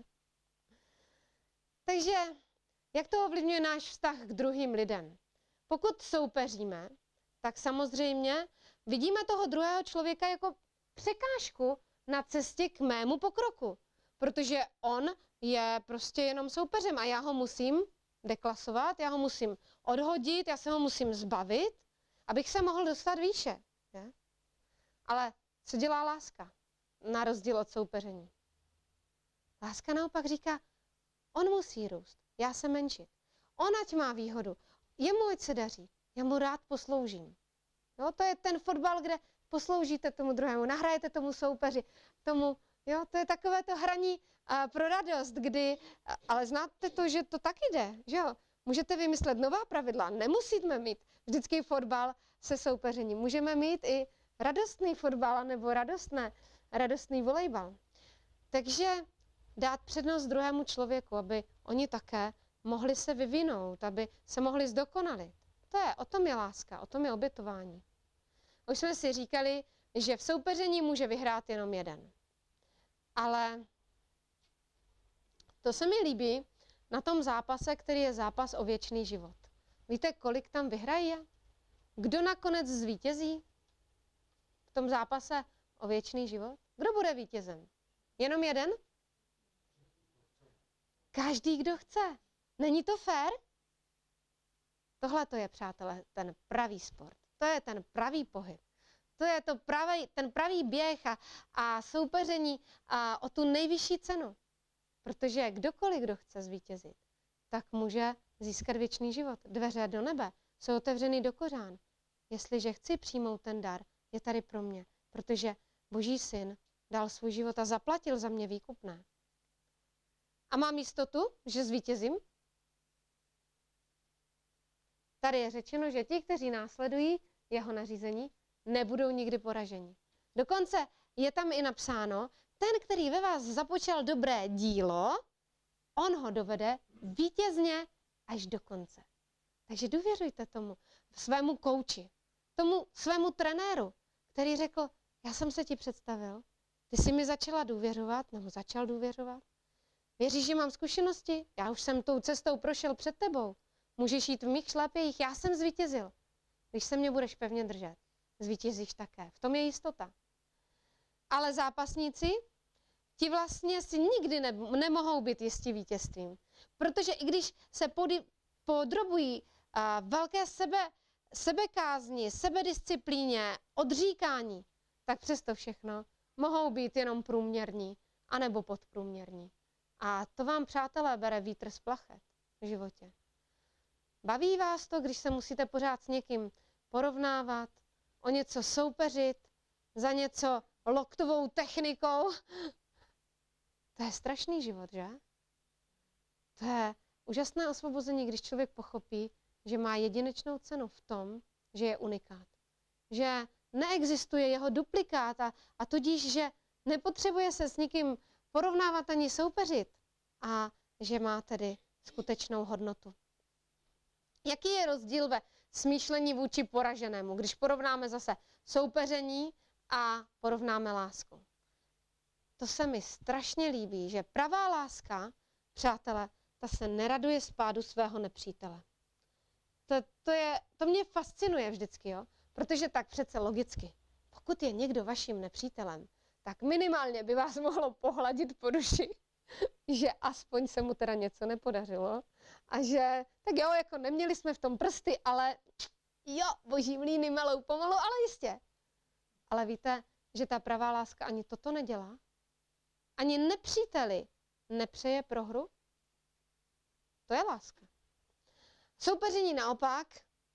Takže, jak to ovlivňuje náš vztah k druhým lidem? Pokud soupeříme, tak samozřejmě vidíme toho druhého člověka jako překážku na cestě k mému pokroku, protože on je prostě jenom soupeřem a já ho musím deklasovat, já ho musím odhodit, já se ho musím zbavit, abych se mohl dostat výše. Je? Ale co dělá láska na rozdíl od soupeření? Láska naopak říká, on musí růst, já se menšit. On ať má výhodu, jemu ať se daří, já mu rád posloužím. Jo, to je ten fotbal, kde posloužíte tomu druhému, nahrajete tomu soupeři, jo, to je takové to hraní pro radost, kdy, ale znáte to, že to taky jde, že jo? Můžete vymyslet nová pravidla, nemusíme mít vždycky fotbal se soupeřením, můžeme mít i radostný fotbal nebo radostný volejbal. Takže dát přednost druhému člověku, aby oni také mohli se vyvinout, aby se mohli zdokonalit. O tom je láska, o tom je obětování. Už jsme si říkali, že v soupeření může vyhrát jenom jeden. Ale to se mi líbí na tom zápase, který je zápas o věčný život. Víte, kolik tam vyhraje? Kdo nakonec zvítězí v tom zápase o věčný život? Kdo bude vítězem? Jenom jeden? Každý, kdo chce. Není to fér? Tohle to je, přátelé, ten pravý sport. To je ten pravý pohyb. To je ten pravý běh a soupeření o tu nejvyšší cenu. Protože kdokoliv, kdo chce zvítězit, tak může získat věčný život. Dveře do nebe jsou otevřeny do kořán. Jestliže chci přijmout ten dar, je tady pro mě. Protože Boží syn dal svůj život a zaplatil za mě výkupné. A mám jistotu, že zvítězím? Tady je řečeno, že ti, kteří následují jeho nařízení, nebudou nikdy poraženi. Dokonce je tam i napsáno, ten, který ve vás započal dobré dílo, on ho dovede vítězně až do konce. Takže důvěřujte tomu svému kouči, tomu svému trenéru, který řekl, já jsem se ti představil, ty jsi mi začala důvěřovat, nebo začal důvěřovat. Věříš, že mám zkušenosti? Já už jsem tou cestou prošel před tebou. Můžeš jít v mých šlépějích, já jsem zvítězil. Když se mě budeš pevně držet, zvítězíš také. V tom je jistota. Ale zápasníci, ti vlastně si nikdy nemohou být jistí vítězstvím. Protože i když se podrobují velké sebekázni, sebedisciplíně, odříkání, tak přesto všechno mohou být jenom průměrní anebo podprůměrní. A to vám, přátelé, bere vítr z plachet v životě. Baví vás to, když se musíte pořád s někým porovnávat, o něco soupeřit, za něco loktovou technikou? To je strašný život, že? To je úžasné osvobození, když člověk pochopí, že má jedinečnou cenu v tom, že je unikát. Že neexistuje jeho duplikát a tudíž, že nepotřebuje se s nikým porovnávat ani soupeřit a že má tedy skutečnou hodnotu. Jaký je rozdíl ve smýšlení vůči poraženému, když porovnáme zase soupeření a porovnáme lásku? To se mi strašně líbí, že pravá láska, přátelé, ta se neraduje z pádu svého nepřítele. To mě fascinuje vždycky, jo? Protože tak přece logicky, pokud je někdo vaším nepřítelem, tak minimálně by vás mohlo pohladit po duši, že aspoň se mu teda něco nepodařilo a že, tak jo, jako neměli jsme v tom prsty, ale jo, boží mlýny melou pomalu, ale jistě. Ale víte, že ta pravá láska ani toto nedělá? Ani nepříteli nepřeje prohru? To je láska. Soupeření naopak,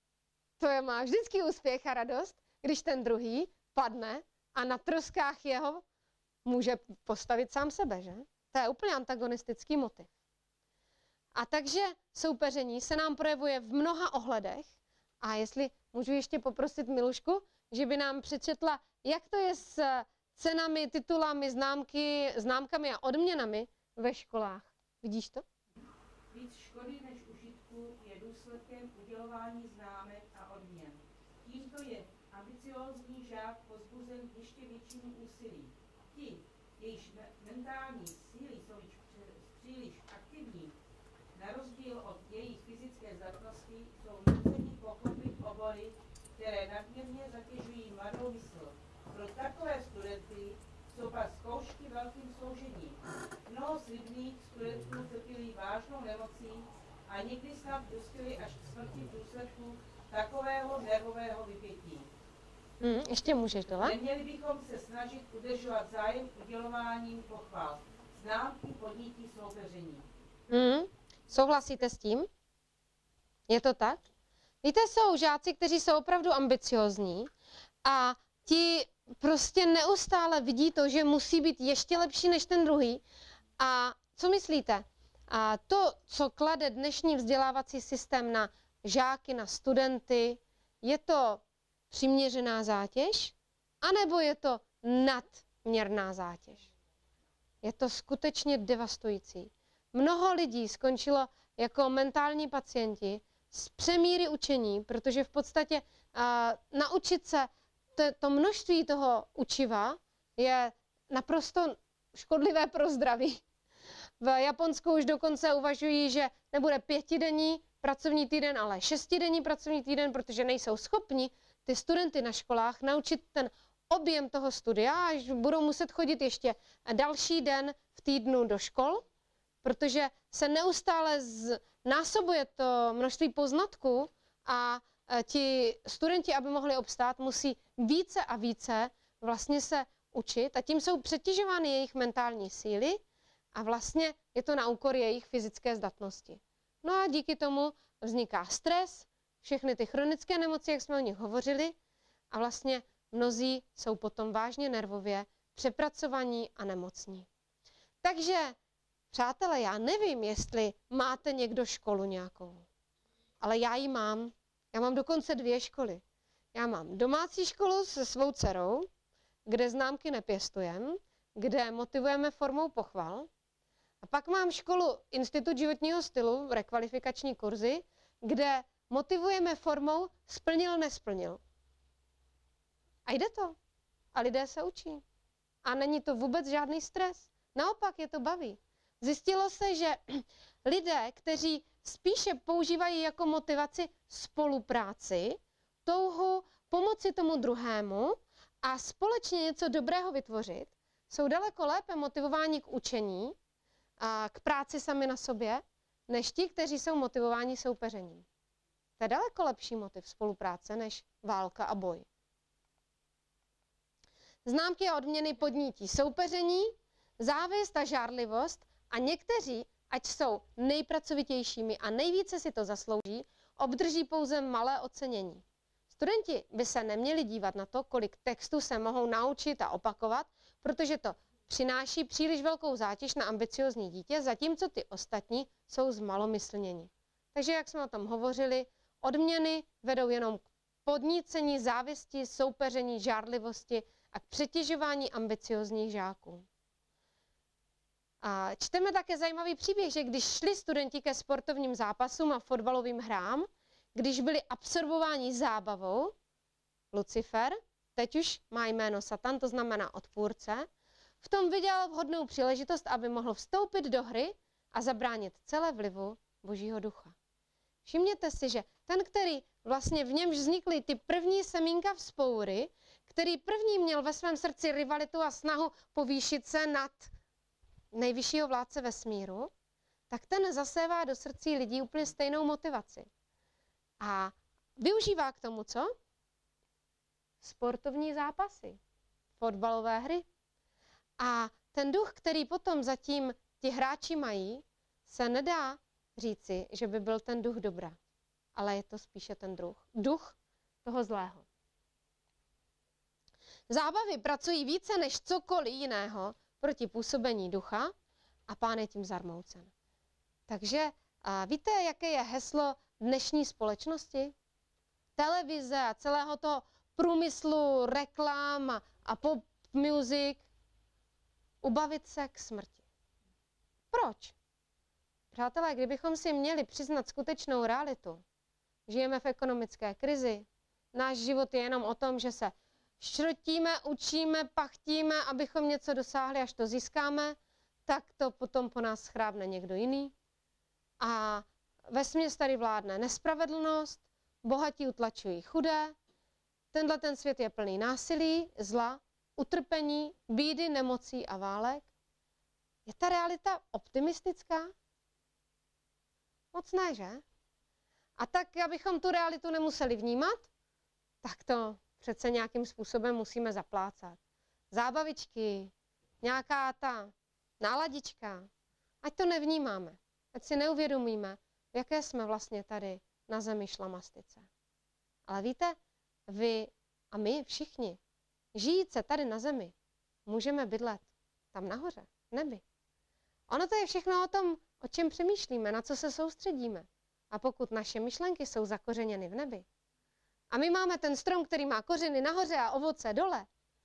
má vždycky úspěch a radost, když ten druhý padne a na troskách jeho může postavit sám sebe, že? To je úplně antagonistický motiv. A takže soupeření se nám projevuje v mnoha ohledech. A jestli můžu ještě poprosit Milušku, že by nám přečetla, jak to je s cenami, titulami, známkami a odměnami ve školách. Vidíš to? Víc škody než užitku je důsledkem udělování známek a odměn. Tímto je ambiciózní žák pozbuzen k ještě většímu úsilí. Ti, jejichž mentální síly jsou příliš aktivní, na rozdíl od jejich fyzické zdatnosti, jsou nuceni pochopit obory, které nadměrně zatěžují mladou mysl. Pro takové studenty jsou pak zkoušky velkým soužením. Mnoho slibných studentů trpěli vážnou nemocí a někdy snad dospěli až k smrti v důsledku takového nervového vypětí. Ještě můžeš dole. Neměli bychom se snažit udržovat zájem udělováním pochval. Známky podnítí soupeření. Souhlasíte s tím? Je to tak? Víte, jsou žáci, kteří jsou opravdu ambiciózní a ti prostě neustále vidí to, že musí být ještě lepší než ten druhý. A co myslíte? A to, co klade dnešní vzdělávací systém na žáky, na studenty, je to přiměřená zátěž? anebo je to nadměrná zátěž. Je to skutečně devastující. Mnoho lidí skončilo jako mentální pacienti z přemíry učení, protože v podstatě naučit se to množství toho učiva je naprosto škodlivé pro zdraví. V Japonsku už dokonce uvažují, že nebude 5denní pracovní týden, ale 6denní pracovní týden, protože nejsou schopni ty studenty na školách naučit ten objem toho studia, až budou muset chodit ještě další den v týdnu do škol, protože se neustále násobuje to množství poznatků a ti studenti, aby mohli obstát, musí více a více vlastně se učit a tím jsou přetěžovány jejich mentální síly a vlastně je to na úkor jejich fyzické zdatnosti. No a díky tomu vzniká stres, všechny ty chronické nemoci, jak jsme o nich hovořili, a vlastně mnozí jsou potom vážně nervově přepracovaní a nemocní. Takže, přátelé, já nevím, jestli máte někdo školu nějakou, ale já ji mám. Já mám dokonce 2 školy. Já mám domácí školu se svou dcerou, kde známky nepěstujeme, kde motivujeme formou pochval. A pak mám školu Institut životního stylu, rekvalifikační kurzy, kde motivujeme formou splnil, nesplnil. A jde to. A lidé se učí. A není to vůbec žádný stres. Naopak je to baví. Zjistilo se, že lidé, kteří spíše používají jako motivaci spolupráci, touhu pomoci tomu druhému a společně něco dobrého vytvořit, jsou daleko lépe motivováni k učení a k práci sami na sobě, než ti, kteří jsou motivováni soupeřením. To je daleko lepší motiv spolupráce než válka a boj. Známky a odměny podnítí soupeření, závist a žárlivost a někteří, ať jsou nejpracovitějšími a nejvíce si to zaslouží, obdrží pouze malé ocenění. Studenti by se neměli dívat na to, kolik textů se mohou naučit a opakovat, protože to přináší příliš velkou zátěž na ambiciozní dítě, zatímco ty ostatní jsou zmalomyslněni. Takže, jak jsme o tom hovořili, odměny vedou jenom k podnícení závisti, soupeření, žárlivosti a k přetěžování ambiciozních žáků. A čteme také zajímavý příběh, že když šli studenti ke sportovním zápasům a fotbalovým hrám, když byli absorbováni zábavou, Lucifer, teď už má jméno Satan, to znamená odpůrce, v tom viděl vhodnou příležitost, aby mohl vstoupit do hry a zabránit celé vlivu Božího ducha. Všimněte si, že ten, který vlastně v němž vznikly ty první semínka vzpoury, který první měl ve svém srdci rivalitu a snahu povýšit se nad nejvyššího vládce vesmíru, tak ten zasévá do srdcí lidí úplně stejnou motivaci. A využívá k tomu co? Sportovní zápasy, fotbalové hry. A ten duch, který potom zatím ti hráči mají, se nedá říci, že by byl ten duch dobra, ale je to spíše ten duch toho zlého. Zábavy pracují více než cokoliv jiného proti působení ducha a Pán je tím zarmoucen. Takže víte, jaké je heslo dnešní společnosti? Televize a celého toho průmyslu, reklam a pop music. Ubavit se k smrti. Proč? Přátelé, kdybychom si měli přiznat skutečnou realitu, žijeme v ekonomické krizi, náš život je jenom o tom, že se šrotíme, učíme, pachtíme, abychom něco dosáhli, až to získáme, tak to potom po nás schrábne někdo jiný. A vesměs tady vládne nespravedlnost, bohatí utlačují chudé, ten svět je plný násilí, zla, utrpení, bídy, nemocí a válek. Je ta realita optimistická? Moc ne, že? A tak, abychom tu realitu nemuseli vnímat, tak to přece nějakým způsobem musíme zaplácat. Zábavičky, nějaká ta náladička, ať to nevnímáme, ať si neuvědomíme, v jaké jsme vlastně tady na zemi šlamastice. Ale víte, vy a my všichni, žijíce tady na zemi, můžeme bydlet tam nahoře, v nebi. Ono to je všechno o tom, o čem přemýšlíme, na co se soustředíme. A pokud naše myšlenky jsou zakořeněny v nebi, a my máme ten strom, který má kořeny nahoře a ovoce dole,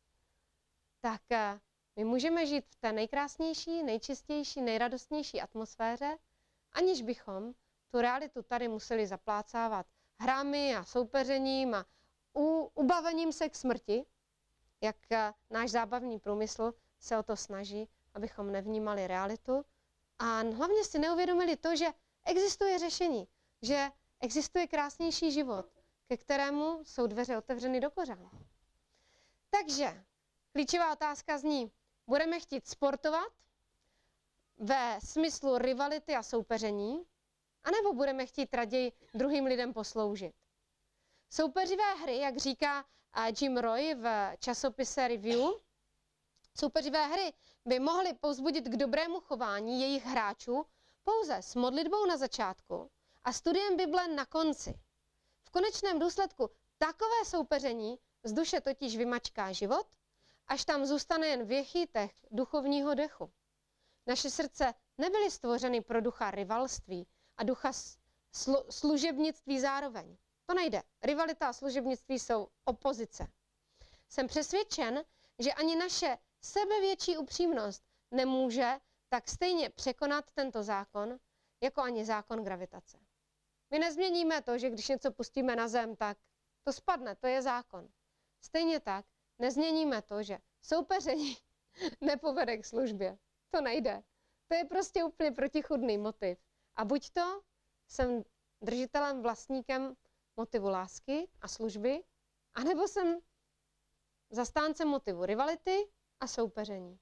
tak my můžeme žít v té nejkrásnější, nejčistější, nejradostnější atmosféře, aniž bychom tu realitu tady museli zaplácávat hrami a soupeřením a ubavením se k smrti, jak náš zábavní průmysl se o to snaží, abychom nevnímali realitu a hlavně si neuvědomili to, že existuje řešení, že existuje krásnější život, ke kterému jsou dveře otevřeny do kořán. Takže klíčová otázka zní, budeme chtít sportovat ve smyslu rivality a soupeření, anebo budeme chtít raději druhým lidem posloužit. Soupeřivé hry, jak říká Jim Roy v časopise Review, soupeřivé hry by mohly povzbudit k dobrému chování jejich hráčů pouze s modlitbou na začátku a studiem Bible na konci. V konečném důsledku takové soupeření z duše totiž vymačká život, až tam zůstane jen věchýtek duchovního dechu. Naše srdce nebyly stvořeny pro ducha rivalství a ducha služebnictví zároveň. To nejde. Rivalita a služebnictví jsou opozice. Jsem přesvědčen, že ani naše sebevětší upřímnost nemůže tak stejně překonat tento zákon, jako ani zákon gravitace. My nezměníme to, že když něco pustíme na zem, tak to spadne, to je zákon. Stejně tak nezměníme to, že soupeření nepovede k službě. To nejde. To je prostě úplně protichůdný motiv. A buď to jsem držitelem, vlastníkem motivu lásky a služby, anebo jsem zastáncem motivu rivality a soupeření.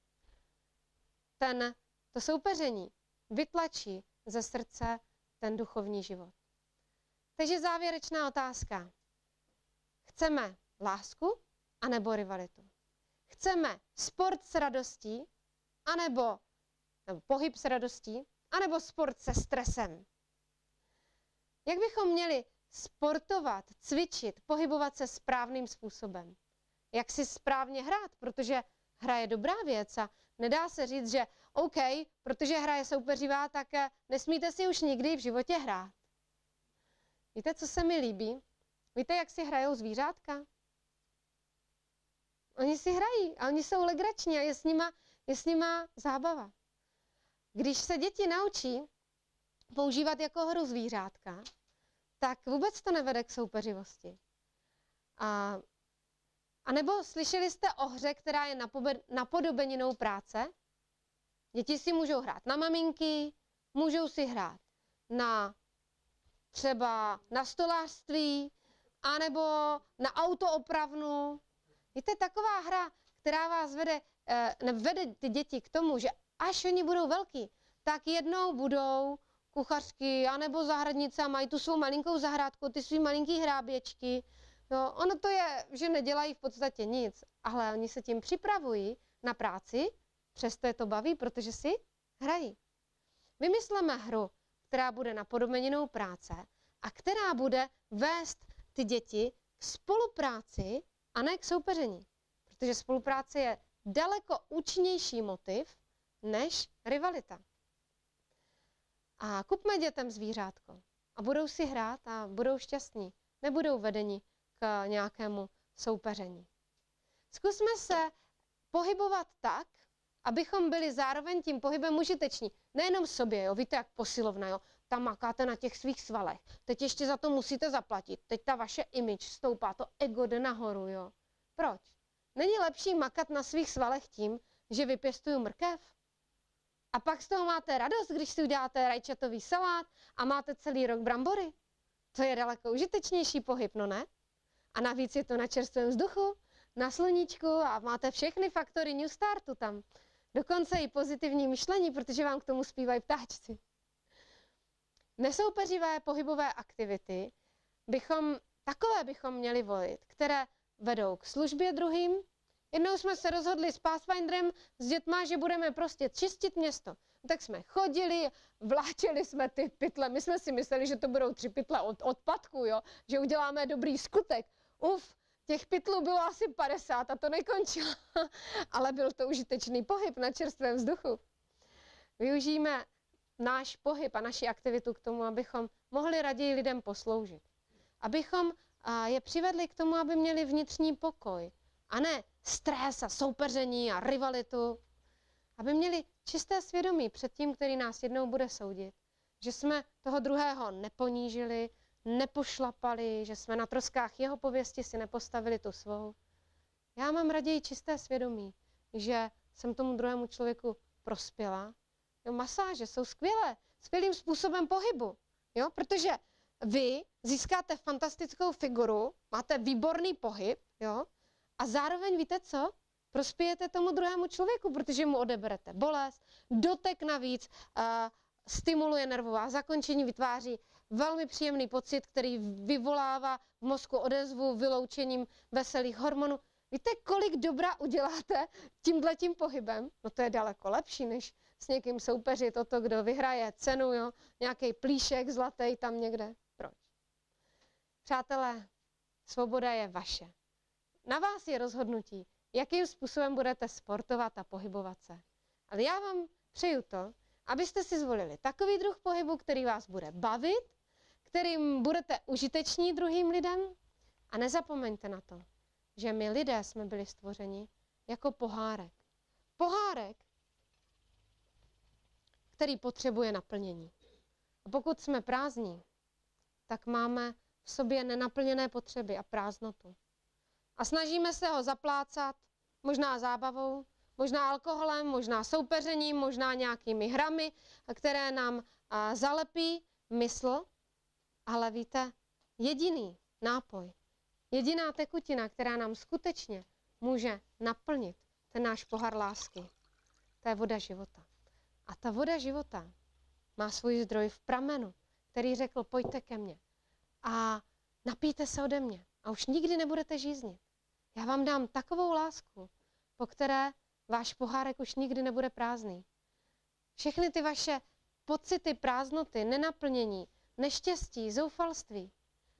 To soupeření vytlačí ze srdce ten duchovní život. Takže závěrečná otázka. Chceme lásku anebo rivalitu? Chceme sport s radostí, nebo pohyb s radostí, anebo sport se stresem? Jak bychom měli sportovat, cvičit, pohybovat se správným způsobem? Jak si správně hrát, protože hra je dobrá věc a nedá se říct, že OK, protože hra je soupeřivá, tak nesmíte si už nikdy v životě hrát. Víte, co se mi líbí? Víte, jak si hrajou zvířátka? Oni si hrají a oni jsou legrační a je s nima zábava. Když se děti naučí používat jako hru zvířátka, tak vůbec to nevede k soupeřivosti. A nebo slyšeli jste o hře, která je napodobeninou práce? Děti si můžou hrát na maminky, můžou si hrát třeba na stolářství, anebo na autoopravnu. Víte, taková hra, která vás vede ty děti k tomu, že až oni budou velký, tak jednou budou kuchařky, anebo zahradnice a mají tu svou malinkou zahrádku, ty svý malinký hráběčky. No, ono to je, že nedělají v podstatě nic, ale oni se tím připravují na práci, přesto je to baví, protože si hrají. Vymysleme hru, která bude napodobeninou práce a která bude vést ty děti k spolupráci a ne k soupeření. Protože spolupráce je daleko účinnější motiv než rivalita. A kupme dětem zvířátko a budou si hrát a budou šťastní. Nebudou vedeni k nějakému soupeření. Zkusme se pohybovat tak, abychom byli zároveň tím pohybem užiteční. Nejenom sobě, jo, víte, jak posilovna, jo, tam makáte na těch svých svalech, teď ještě za to musíte zaplatit, teď ta vaše image stoupá, to ego jde nahoru, jo. Proč? Není lepší makat na svých svalech tím, že vypěstuju mrkev? A pak z toho máte radost, když si uděláte rajčatový salát a máte celý rok brambory? To je daleko užitečnější pohyb, no ne? A navíc je to na čerstvém vzduchu, na sluníčku a máte všechny faktory New Startu tam. Dokonce i pozitivní myšlení, protože vám k tomu zpívají ptáčci. Nesoupeřivé pohybové aktivity takové bychom měli volit, které vedou k službě druhým. Jednou jsme se rozhodli s Pathfinderem, s dětma, že budeme prostě čistit město. Tak jsme chodili, vláčeli jsme ty pytle. My jsme si mysleli, že to budou 3 pytle od odpadku, jo? Že uděláme dobrý skutek. Těch pytlů bylo asi 50 a to nekončilo. Ale byl to užitečný pohyb na čerstvém vzduchu. Využijeme náš pohyb a naši aktivitu k tomu, abychom mohli raději lidem posloužit. Abychom je přivedli k tomu, aby měli vnitřní pokoj a ne stres a soupeření a rivalitu. Aby měli čisté svědomí před tím, který nás jednou bude soudit. Že jsme toho druhého neponížili, nepošlapali, že jsme na troskách jeho pověsti si nepostavili tu svou. Já mám raději čisté svědomí, že jsem tomu druhému člověku prospěla. Jo, masáže jsou skvělé, skvělým způsobem pohybu, jo, protože vy získáte fantastickou figuru, máte výborný pohyb, jo, a zároveň víte co? Prospějete tomu druhému člověku, protože mu odeberete bolest, dotek navíc, stimuluje nervová zakončení, vytváří velmi příjemný pocit, který vyvolává v mozku odezvu vyloučením veselých hormonů. Víte, kolik dobra uděláte tímhletím pohybem? No to je daleko lepší, než s někým soupeřit o to, kdo vyhraje cenu, jo? Nějaký plíšek zlatý tam někde. Proč? Přátelé, svoboda je vaše. Na vás je rozhodnutí, jakým způsobem budete sportovat a pohybovat se. Ale já vám přeju to, abyste si zvolili takový druh pohybu, který vás bude bavit, kterým budete užiteční druhým lidem. A nezapomeňte na to, že my lidé jsme byli stvořeni jako pohárek. Pohárek, který potřebuje naplnění. A pokud jsme prázdní, tak máme v sobě nenaplněné potřeby a prázdnotu. A snažíme se ho zaplácat, možná zábavou, možná alkoholem, možná soupeřením, možná nějakými hrami, které nám zalepí mysl. Ale víte, jediný nápoj, jediná tekutina, která nám skutečně může naplnit ten náš pohár lásky, to je voda života. A ta voda života má svůj zdroj v pramenu, který řekl, pojďte ke mně a napijte se ode mě a už nikdy nebudete žíznit. Já vám dám takovou lásku, po které váš pohárek už nikdy nebude prázdný. Všechny ty vaše pocity prázdnoty, nenaplnění, neštěstí, zoufalství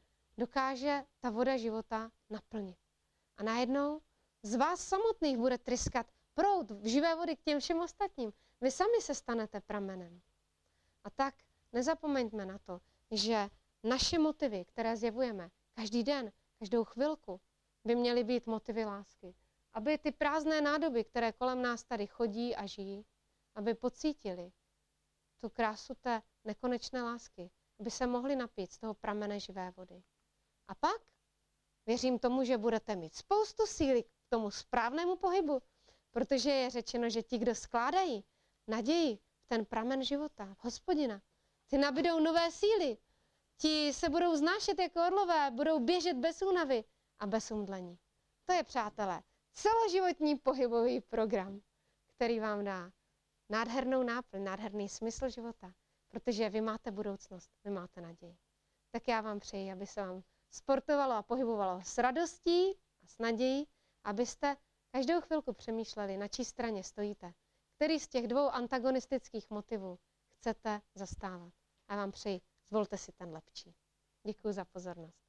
dokáže ta voda života naplnit. A najednou z vás samotných bude tryskat proud živé vody k těm všem ostatním. Vy sami se stanete pramenem. A tak nezapomeňme na to, že naše motivy, které zjevujeme každý den, každou chvilku, by měly být motivy lásky. Aby ty prázdné nádoby, které kolem nás tady chodí a žijí, aby pocítili tu krásu té nekonečné lásky, aby se mohli napít z toho pramene živé vody. A pak věřím tomu, že budete mít spoustu síly k tomu správnému pohybu, protože je řečeno, že ti, kdo skládají naději v ten pramen života, v Hospodina, ty nabydou nové síly, ti se budou znášet jako orlové, budou běžet bez únavy a bez umdlení. To je, přátelé, celoživotní pohybový program, který vám dá nádhernou náplň, nádherný smysl života, protože vy máte budoucnost, vy máte naději. Tak já vám přeji, aby se vám sportovalo a pohybovalo s radostí a s nadějí, abyste každou chvilku přemýšleli, na čí straně stojíte, který z těch dvou antagonistických motivů chcete zastávat. A já vám přeji, zvolte si ten lepší. Děkuji za pozornost.